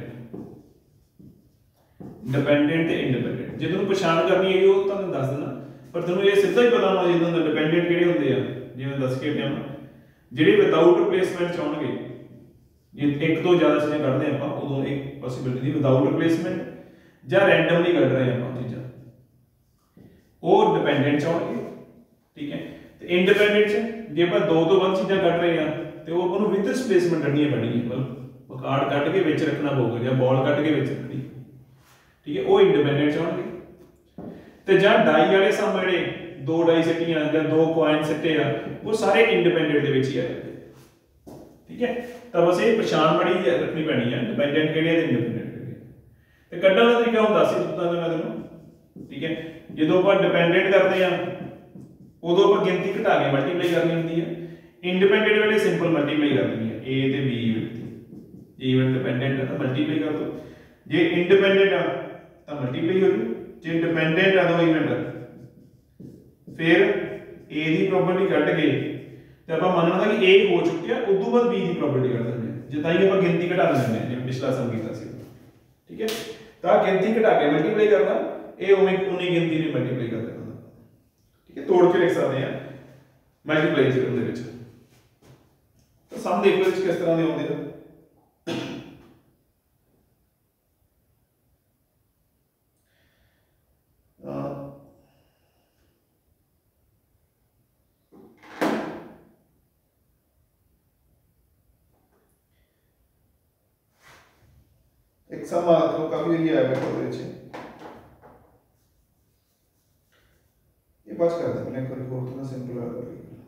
डिपेंडेंट ਤੇ ਇੰਡੀਪੈਂਡੈਂਟ ਜੇ ਤੁਹਾਨੂੰ ਪਛਾਣ ਕਰਨੀ ਹੈ ਉਹ ਤੁਹਾਨੂੰ ਦੱਸ ਦੇਣਾ ਪਰ ਤੁਹਾਨੂੰ ਇਹ ਸਿੱਧਾ ਹੀ ਪਤਾ ਹੋਣਾ ਜਿੱਦਾਂ ਦਾ ਡਿਪੈਂਡੈਂਟ ਕਿਹੜੇ ਹੁੰਦੇ ਆ ਜਿਵੇਂ ਦੱਸ ਕੇ ਹਟਿਆ ਜਿਹੜੇ ਵਿਦਆਊਟ ਰਿਪਲੇਸਮੈਂਟ ਚਾਹਣਗੇ ਜੇ ਇੱਕ ਤੋਂ ਜ਼ਿਆਦਾ ਚੀਜ਼ਾਂ ਕੱਢਦੇ ਆਪਾਂ ਉਦੋਂ ਇੱਕ ਪੋਸਿਬਿਲਿਟੀ ਦੀ ਵਿਦਆਊਟ ਰਿਪਲੇਸਮੈਂਟ ਜਾਂ ਰੈਂਡਮਲੀ ਕੱਢ ਰਹੇ ਆਪਾਂ ਚੀਜ਼ਾਂ ਉਹ ਡਿਪੈਂਡੈਂਟ ਚਾਹਣਗੇ ਠੀਕ ਹੈ ਤੇ ਇੰਡੀਪੈਂਡੈਂਟ ਚ ਜੇ ਆਪਾਂ ਦੋ ਤੋਂ ਵੱਧ ਚੀਜ਼ਾਂ ਕੱਢ ਰਹੇ ਆ ਤੇ ਉਹ ਆਪਾਂ ਨੂੰ ਵਿਦ ਰਿਪਲੇਸਮੈਂਟ ਕੱਢਣੀਆਂ ਪੈਣਗੀਆਂ ਮਤਲਬ ਕਾਰਡ ਕੱਢ ਕੇ ਵਿੱਚ ਰੱਖਣਾ ਪਊਗਾ ਜਾਂ ਬਾਲ ਕੱਢ ਕੇ ਵਿੱਚ ਰੱਖਣੀ ठीक है वो इंडिपेंडेंट चाहणगे ते ਜਾਂ ਡਾਈ ਵਾਲੇ ਸਮ ਜਿਹੜੇ ਦੋ ਡਾਈ ਸਿੱਟੀਆਂ ਜਾਂ ਦੋ ਕੁਆਇਨ ਸਿੱਟੇ ਆ ਉਹ ਸਾਰੇ ਇੰਡੀਪੈਂਡੈਂਟ ਦੇ ਵਿੱਚ ਹੀ ਆ ਜਾਂਦੇ ਠੀਕ ਹੈ ਤਾਂ ਬਸ ਇਹ ਪਛਾਣ ਬੜੀ ਰੱਖਣੀ ਪੈਣੀ ਹੈ ਡਿਪੈਂਡੈਂਟ ਕਿਹੜੇ ਤੇ ਇੰਡੀਪੈਂਡੈਂਟ ਕਿਹੜੇ ਤੇ ਕੱਢਣ ਦਾ ਤਰੀਕਾ ਹੁੰਦਾ ਸੀ ਜਿੱਦਾਂ ਮੈਂ ਤੁਹਾਨੂੰ ਠੀਕ ਹੈ ਜਦੋਂ ਆਪਾਂ ਡਿਪੈਂਡੈਂਟ ਕਰਦੇ ਆ ਉਦੋਂ ਆਪਾਂ ਗਿਣਤੀ ਘਟਾ ਕੇ ਮਲਟੀਪਲਾਈ ਕਰਨੀ ਹੁੰਦੀ ਹੈ ਇੰਡੀਪੈਂਡੈਂਟ ਵੇਲੇ ਸਿੰਪਲ ਮਲਟੀਪਲਾਈ ਕਰਨੀ ਹੈ a ਤੇ b ਇਵੈਂਟ ਇਵੈਂਟ ਡਿਪੈਂਡੈਂਟ ਹੈ ਤਾਂ ਮਲਟੀਪਲਾਈ ਕਰ ਦੋ ਜੇ ਇੰਡੀਪੈਂਡੈਂਟ ਆ ਤਾਂ ਮਲਟੀਪਲਾਈ ਹੋ ਜੂ ਜੇ ਡਿਪੈਂਡੈਂਟ ਆ ਦੋ ਇਵੈਂਟ ਫਿਰ a ਦੀ ਪ੍ਰੋਬੈਬਿਲਿਟੀ ਕੱਢ ਕੇ ਤੇ ਆਪਾਂ ਮੰਨਣਾ ਕਿ a ਹੋ ਚੁੱਕਿਆ ਉਸ ਤੋਂ ਬਾਅਦ b ਦੀ ਪ੍ਰੋਬੈਬਿਲਿਟੀ ਕੱਢ ਦਿੰਦੇ ਹਾਂ ਜਿੱਦਾਂ ਹੀ ਆਪਾਂ ਗਿਣਤੀ ਘਟਾ ਦਿੰਦੇ ਹਾਂ ਜਿਵੇਂ ਪਿਛਲਾ ਸਮ ਕੀਤਾ ਸੀ ਠੀਕ ਹੈ ਤਾਂ ਗਿਣਤੀ ਘਟਾ ਕੇ ਮਲਟੀਪਲਾਈ ਕਰਨਾ ਇਹ ਉਨੀ ਗਿਣਤੀ ਨੂੰ ਮਲਟੀਪਲਾਈ ਕਰ ਦੇਣਾ ਠੀਕ ਹੈ ਤੋੜ ਕੇ ਲਿਖ ਸਕਦੇ ਆ ਮਲਟੀਪਲਾਈ ਕਰਨ ਦੇ ਵਿੱਚ ਤਾਂ ਸਮ ਦੇਖ ਲਓ ਕਿਸ ਤਰ੍ਹਾਂ ਦੇ ਆਉਂਦੇ ਆ एक सम तो काफी एरिया है पेपर ਵਿੱਚ ਇਹ ਬਾਤ ਕਰਦੇ ਹਾਂ ਮੈਂ ਕੋਈ ਹੋਰ ਤਾਂ ਸਿੰਪਲ ਆ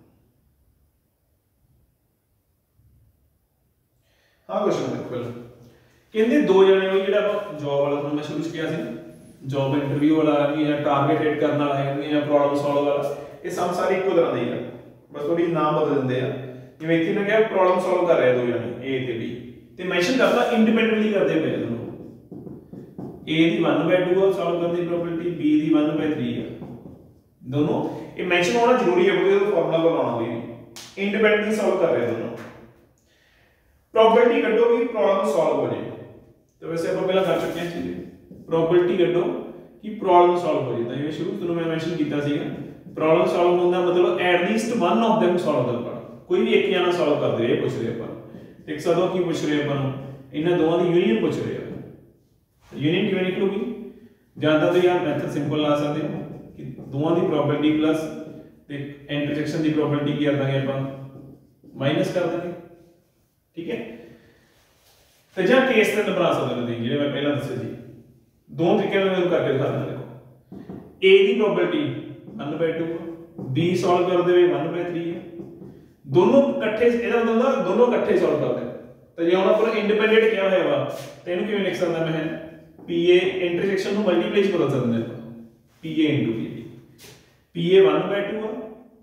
ਹਾਂ ਕੁਐਸਚਨ ਦੇਖੋ ਪਹਿਲਾਂ ਕਹਿੰਦੇ ਦੋ ਜਣੇ ਹੋਈ ਜਿਹੜਾ ਆਪਾਂ ਜੌਬ ਵਾਲਾ ਤੁਹਾਨੂੰ ਮੈਂ ਸ਼ੁਰੂ ਚ ਕਿਹਾ ਸੀ ਜੌਬ ਇੰਟਰਵਿਊ ਵਾਲਾ ਆ ਜਾਂ ਟਾਰਗੇਟ ਹਿੱਟ ਕਰਨ ਵਾਲਾ ਹੈ ਜਾਂ ਪ੍ਰੋਬਲਮ ਸੋਲਵ ਵਾਲਾ ਇਹ ਸਮ ਸਾਰੇ ਇੱਕੋ ਤਰ੍ਹਾਂ ਦੇ ਹੀ ਆ ਬਸ ਥੋੜੀ ਨਾਮ ਬਦਲ ਦਿੰਦੇ ਆ ਜਿਵੇਂ ਇੱਥੇ ਮੈਂ ਕਿਹਾ ਪ੍ਰੋਬਲਮ ਸੋਲਵ ਕਰ ਰਹੇ ਦੋ ਜਣੇ A ਤੇ B ਤੇ ਮੈਂਸ਼ਨ ਕਰਦਾ ਇੰਡੀਪੈਂਡੈਂਟਲੀ ਕਰਦੇ ਪਏ ਦੋਨੋਂ A ਦੀ 1/2 ਸੋਲਵ ਕਰਨ ਦੀ ਪ੍ਰੋਬੈਬਿਲਿਟੀ B ਦੀ 1/3 ਆ ਦੋਨੋਂ ਇਹ ਮੈਂਸ਼ਨ ਹੋਣਾ ਜ਼ਰੂਰੀ ਹੈ ਕਿਉਂਕਿ ਇਹਦਾ ਫਾਰਮੂਲਾ ਬਣਾਉਣਾ ਹੋਈ ਇੰਡੀਪੈਂਡੈਂਟਲੀ ਸੋਲਵ ਕਰ ਰਹੇ ਦੋਨੋਂ ਪ੍ਰੋਬੈਬਿਲਿਟੀ ਕੱਢੋ ਵੀ ਪ੍ਰੋਬਲਮ ਸੋਲਵ ਹੋ ਜਾਏ ਤਾਂ ਵੈਸੇ ਆਪਾਂ ਪਹਿਲਾਂ ਕਰ ਚੁੱਕੇ ਹਾਂ ਚੀਜ਼ ਪ੍ਰੋਬੈਬਿਲਿਟੀ ਕੱਢੋ ਕਿ ਪ੍ਰੋਬਲਮ ਸੋਲਵ ਹੋ ਜਾਏ ਤਾਂ ਜਿਵੇਂ ਸ਼ੁਰੂ ਤੋਂ ਮੈਂ ਮੈਂਸ਼ਨ ਕੀਤਾ ਸੀਗਾ ਪ੍ਰੋਬਲਮ ਸੋਲਵ ਹੋਣ ਦਾ ਮਤਲਬ at least one of them solve ਕਰ ਪਾਣਾ ਕੋਈ ਵੀ ਇੱਕ ਜਣਾ ਸੋਲਵ ਕਰ ਦੇ ਇਹ ਪੁੱਛ ਰਹੇ ਆਪਾਂ ਇੱਕ ਸਦੋ ਕੀ ਪੁੱਛ ਰਹੇ ਆਪਾਂ ਨੂੰ ਇਹਨਾਂ ਦੋਵਾਂ ਦੀ ਯੂਨੀਅਨ ਪੁੱਛ ਰਹੇ ਆ यूनियन किवें निकलूगी ज्यादा तो यार मेथड सिंपल ला सकते हो कि दोवां दी प्रोबेबिलिटी प्लस ते इंटरसेक्शन दी प्रोबेबिलिटी की कर देंगे अपन माइनस कर देंगे ठीक है तो जा केस ते बना सकते हैं जेडे मैं पहला दस्से जी दो तरीके नाल मैं करके दिखा देना देखो a दी प्रोबेबिलिटी 1/2 b सॉल्व कर देवे 1/3 है दोनों इकट्ठे ਇਹਦਾ ਮਤਲਬ दोनों इकट्ठे सॉल्व कर दे तो जे ਉਹਨਾਂ ਕੋਲ ਇੰਡੀਪੈਂਡੈਂਟ ਕਿਹਾ ਹੋਇਆ ਵਾ ਤੇ ਇਹਨੂੰ ਕਿਵੇਂ ਲਿਖ ਸਕਦਾ ਮੈਂ PA इंटरसेक्शन ਨੂੰ ਮਲਟੀਪਲਾਈ ਕਰ ਸਕਦੇ ਹਾਂ PA * PB PA 1/2 ਆ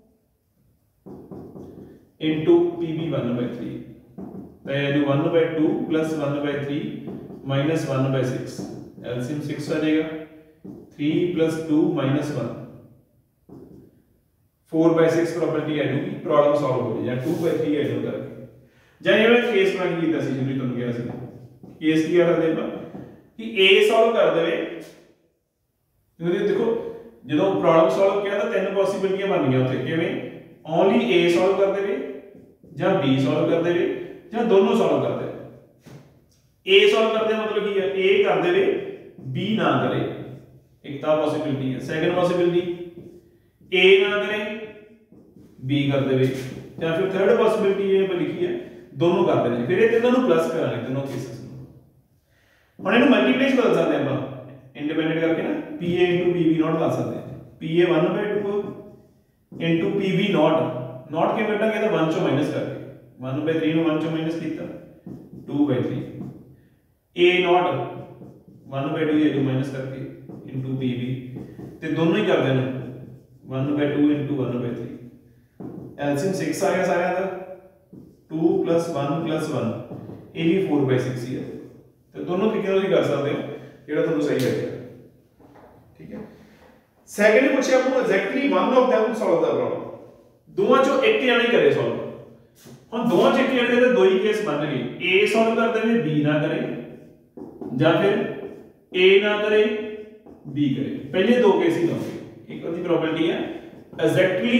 into PB 1/3 ਤਾਂ ਇਹ 1/2 plus 1/3 minus 1/6 LCM 6 आ जाएगा 3 plus 2 minus 1 4/6 प्रॉपर्टी आ जाएगी प्रॉब्लम सॉल्व हो जाए 2/3 ऐड करके ਜਾਂ ਇਹ ਮੈਂ ਕੇਸ ਬਣਾ ਕੇ ਕੀਤਾ ਸੀ ਜਿਹੜੀ ਤੁਹਾਨੂੰ ਕਿਹਾ ਸੀ ਕੇਸ ਕੀ ਕਰ ਦੇਣਾ ਕਿ A ਸੋਲਵ ਕਰ ਦੇਵੇ ਕਿਉਂਕਿ ਦੇਖੋ ਜਦੋਂ ਪ੍ਰੋਬਲਮ ਸੋਲਵ ਕੀਤਾ ਤਾਂ ਤਿੰਨ ਪੋਸੀਬਿਲਿਟੀਆਂ ਬਣ ਗਈਆਂ ਉੱਥੇ ਕਿਵੇਂ ਓਨਲੀ A ਸੋਲਵ ਕਰ ਦੇਵੇ ਜਾਂ B ਸੋਲਵ ਕਰ ਦੇਵੇ ਜਾਂ ਦੋਨੋਂ ਸੋਲਵ ਕਰ ਦੇਵੇ A ਸੋਲਵ ਕਰਦੇ ਮਤਲਬ ਕੀ ਹੈ A ਕਰ ਦੇਵੇ B ਨਾ ਕਰੇ ਇੱਕ ਤਾਂ ਪੋਸੀਬਿਲਿਟੀ ਹੈ ਸੈਕੰਡ ਪੋਸੀਬਿਲਿਟੀ A ਨਾ ਕਰੇ B ਕਰ ਦੇਵੇ ਜਾਂ ਫਿਰ ਥਰਡ ਪੋਸੀਬਿਲਿਟੀ ਇਹ ਆਪਾਂ ਲਿਖੀ ਹੈ दोनों कर देने फिर ये तीनों प्लस कराने दोनों केसेस में हम इन्हें मल्टीप्लाई कर सकते हैं आप इंडिपेंडेंट करके ना PA into PB नॉट ला सकते हैं PA 1/2 into PB नॉट के बेटा कहता 1 चो माइनस करके 1/3 ਨੂੰ 1 चो माइनस ਕੀਤਾ 2/3 A नॉट 1/2 ये 2 माइनस करके into PB ਤੇ ਦੋਨੋਂ ਹੀ ਕਰ ਦੇਣਾ 1/2 into 1/3 LCM 6 ਆ ਗਿਆ ਸਾਰਿਆਂ ਦਾ 2 plus 1 plus 1 ਇਹ ਵੀ 4/6 ਹੀ ਹੈ ਤੇ ਦੋਨੋਂ ਤਰੀਕੇ ਨਾਲ ਤੁਸੀਂ ਕਰ ਸਕਦੇ ਹੋ ਜਿਹੜਾ ਤੁਹਾਨੂੰ ਸਹੀ ਲੱਗਿਆ ਠੀਕ ਹੈ ਸੈਕੰਡ ਪੁੱਛਿਆ ਆਪਾਂ exactly one of them solve ਦਾ ਪ੍ਰੋਬਲਮ ਦੋਵਾਂ ਚੋਂ ਇੱਕ ਜਾਣਾ ਹੀ ਕਰੇ ਸੋਲਵ ਹੁਣ ਦੋਵਾਂ ਚ ਇੱਕ ਜਾਣੇ ਦੇ ਦੋ ਹੀ ਕੇਸ ਬਣ ਗਏ A ਸੋਲਵ ਕਰ ਦੇਵੇ B ਨਾ ਕਰੇ ਜਾਂ ਫਿਰ A ਨਾ ਕਰੇ B ਕਰੇ ਪਹਿਲੇ ਦੋ ਕੇਸ ਹੀ ਲਾਉਂਗੇ ਇੱਕ ਉਹਦੀ ਪ੍ਰੋਬਬਿਲਿਟੀ ਹੈ ਐਗਜ਼ੈਕਟਲੀ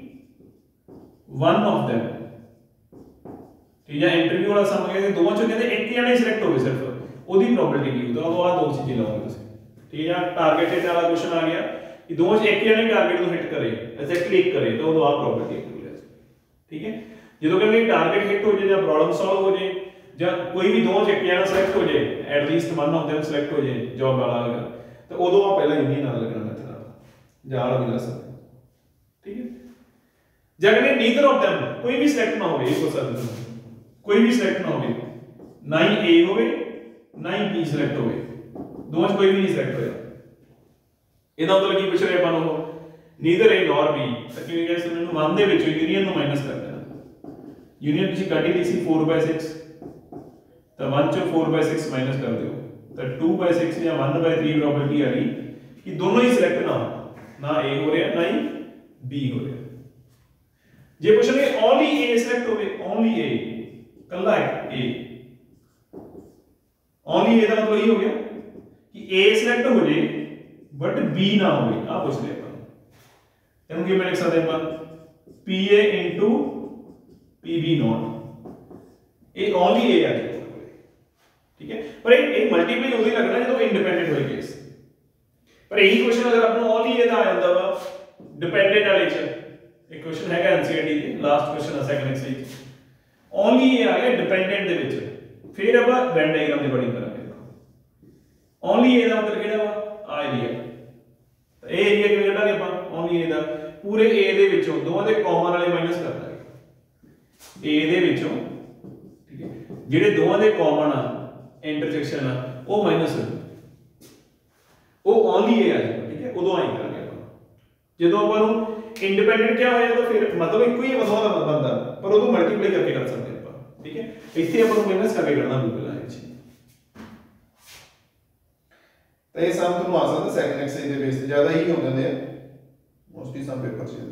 one of them ਠੀਕ ਹੈ ਇੰਟਰਵਿਊ ਵਾਲਾ ਸਮ ਕਹਿੰਦੇ ਦੋਵਾਂ ਚੋਂ ਕਹਿੰਦੇ ਇੱਕ ਜਣਾ ਹੀ ਸਿਲੈਕਟ ਹੋਵੇ ਸਿਰਫ ਉਹਦੀ ਪ੍ਰੋਬਬਿਲਿਟੀ ਕੀ ਹੁੰਦਾ ਉਹ ਆ ਦੋ ਚੀਜ਼ਾਂ ਲਾਓਗੇ ਤੁਸੀਂ ਠੀਕ ਹੈ ਟਾਰਗੇਟਡ ਵਾਲਾ ਕੁਐਸਚਨ ਆ ਗਿਆ ਕਿ ਦੋਵਾਂ ਚ ਇੱਕ ਜਣਾ ਹੀ ਟਾਰਗੇਟ ਨੂੰ ਹਿੱਟ ਕਰੇ ਐਗਜ਼ੈਕਟਲੀ ਇੱਕ ਕਰੇ ਤਾਂ ਉਹ ਆ ਪ੍ਰੋਬਬਿਲਿਟੀ ਹੈ ਠੀਕ ਹੈ ਜਦੋਂ ਕਹਿੰਦੇ ਟਾਰਗੇਟ ਹਿੱਟ ਹੋ ਜਾਏ ਜਾਂ ਪ੍ਰੋਬਲਮ ਸੋਲਵ ਹੋ ਜਾਏ ਜਾਂ ਕੋਈ ਵੀ ਦੋਵਾਂ ਚ ਇੱਕ ਜਣਾ ਸਿਲੈਕਟ ਹੋ ਜਾਏ at least one of them select ਹੋ ਜਾਏ ਜੌਬ ਵਾਲਾ ਹੈਗਾ ਤਾਂ ਉਦੋਂ ਆ ਪਹਿਲਾਂ ਯੂਨੀਅਨ ਨਾਲ ਲੱਗਣਾ ਮੈਥਡ ਨਾਲ ਜਾਂ ਆਲਾ ਵੀ ਲਾ ਸਕਦੇ ਠੀਕ ਹੈ ਜਗਨੇ ਨੀਦਰ ਆਫ them ਕੋਈ ਵੀ ਸਿਲੈਕਟ ਨਾ ਹੋਵੇ ਇਹ ਹੋ ਸਕਦਾ कोई भी सिलेक्ट ना हो ना ही A होवे ना ही B सिलेक्ट होवे दोवां च कोई भी नहीं सिलेक्ट होया ਇਹਦਾ ਮਤਲਬ ਕੀ ਪੁੱਛ ਰਹੇ ਆਪਾਂ ਨੂੰ ਨੀਦਰ A ਨੋਰ B ਤਾਂ ਕਿਵੇਂ ਗਏ ਸੁਣਨ ਨੂੰ 1 ਦੇ ਵਿੱਚ ਯੂਨੀਅਨ ਨੂੰ ਮਾਈਨਸ ਕਰ ਦੇਣਾ ਯੂਨੀਅਨ ਤੁਸੀਂ ਕੱਢੀ ਲਈ ਸੀ 4/6 ਤਾਂ 1 ਚੋਂ 4/6 ਮਾਈਨਸ ਕਰ ਦਿਓ ਤਾਂ 2/6 ਜਾਂ 1/3 ਪ੍ਰੋਬਬਿਲਿਟੀ ਆ ਗਈ ਕਿ ਦੋਨੋਂ ਹੀ ਸਿਲੈਕਟ ਨਾ ਹੋ ਨਾ A ਹੋ ਰਿਹਾ ਨਾ ਹੀ B ਹੋ ਰਿਹਾ ਜੇ ਪੁੱਛਣਗੇ ਓਨਲੀ A ਸਿਲੈਕਟ ਹੋਵੇ ਓਨਲੀ A कल्ला है A ओनली A का मतलब ये हो गया कि A सिलेक्ट हो जाए बट B ना हो आ पूछ ले अपन तेनु के मैं लिख सकते हैं PA into PB नॉट ये ओनली A आ जाएगा ठीक है पर एक मल्टीप्लाई उदी लगना जब इंडिपेंडेंट होए केस पर यही क्वेश्चन अगर अपन ओनली A दा आ जांदा वा डिपेंडेंट वाले च एक क्वेश्चन है एनसीईआरटी दे लास्ट क्वेश्चन है सेकंड एक्सरसाइज ओनली ये आ गया डिपेंडेंट दे विच फिर अब वेन डायग्राम दी वर्डिंग करांगे ओनली ए दा मतलब केड़ा वा आ एरिया तो ए एरिया किवें कढांगे ਆਪਾਂ ओनली ए दा पूरे ए दे विचों दोवां दे कॉमन वाले माइनस कर ਦਾਂਗੇ ए दे विचों ठीक है ਜਿਹੜੇ ਦੋਵਾਂ ਦੇ कॉमन ਆ इंटरसेक्शन आ ਉਹ माइनस ਹੋ ਉਹ ओनली ए आ ਜਾਏਗਾ ठीक है ਉਦੋਂ ਆਈ ਕਰਾਂਗੇ ਆਪਾਂ ਜਦੋਂ ਆਪਾਂ ਨੂੰ इंडिपेंडेंट क्या होया तो फिर मतलब एक ही बदवा दा बंदा पर वो मल्टीप्लाई करके कर सकते हैं अपन ठीक है इथे अपन माइनस करके करना बिल्कुल है जी तो ये सम ਤੁਹਾਨੂੰ ਆ ਸਕਦਾ ਸੈਕੰਡ ਐਕਸਰਸਾਈਜ਼ ਦੇ ਬੇਸ ਤੇ ਜ਼ਿਆਦਾ ਹੀ ਹੋ ਜਾਂਦੇ ਆ ਮੋਸਟਲੀ ਸਮ ਪੇਪਰ 'ਚ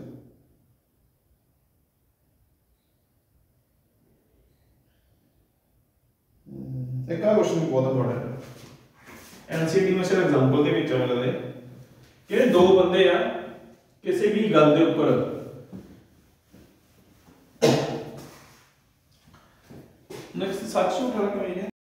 ਇੱਕ ਆ ਕੁਐਸਚਨ ਬਹੁਤ ਇੰਪੋਰਟੈਂਟ ਹੈ ਐਨਸੀਟੀ में सिर्फ एग्जांपल ਦੇ ਵਿੱਚ ਆਉਂਦਾ ਹੈ ਕਿ ਦੋ ਬੰਦੇ ਆ ਕਿਸੇ ਵੀ ਗੱਲ ਦੇ ਉੱਪਰ नेक्स्ट 700 फर्क है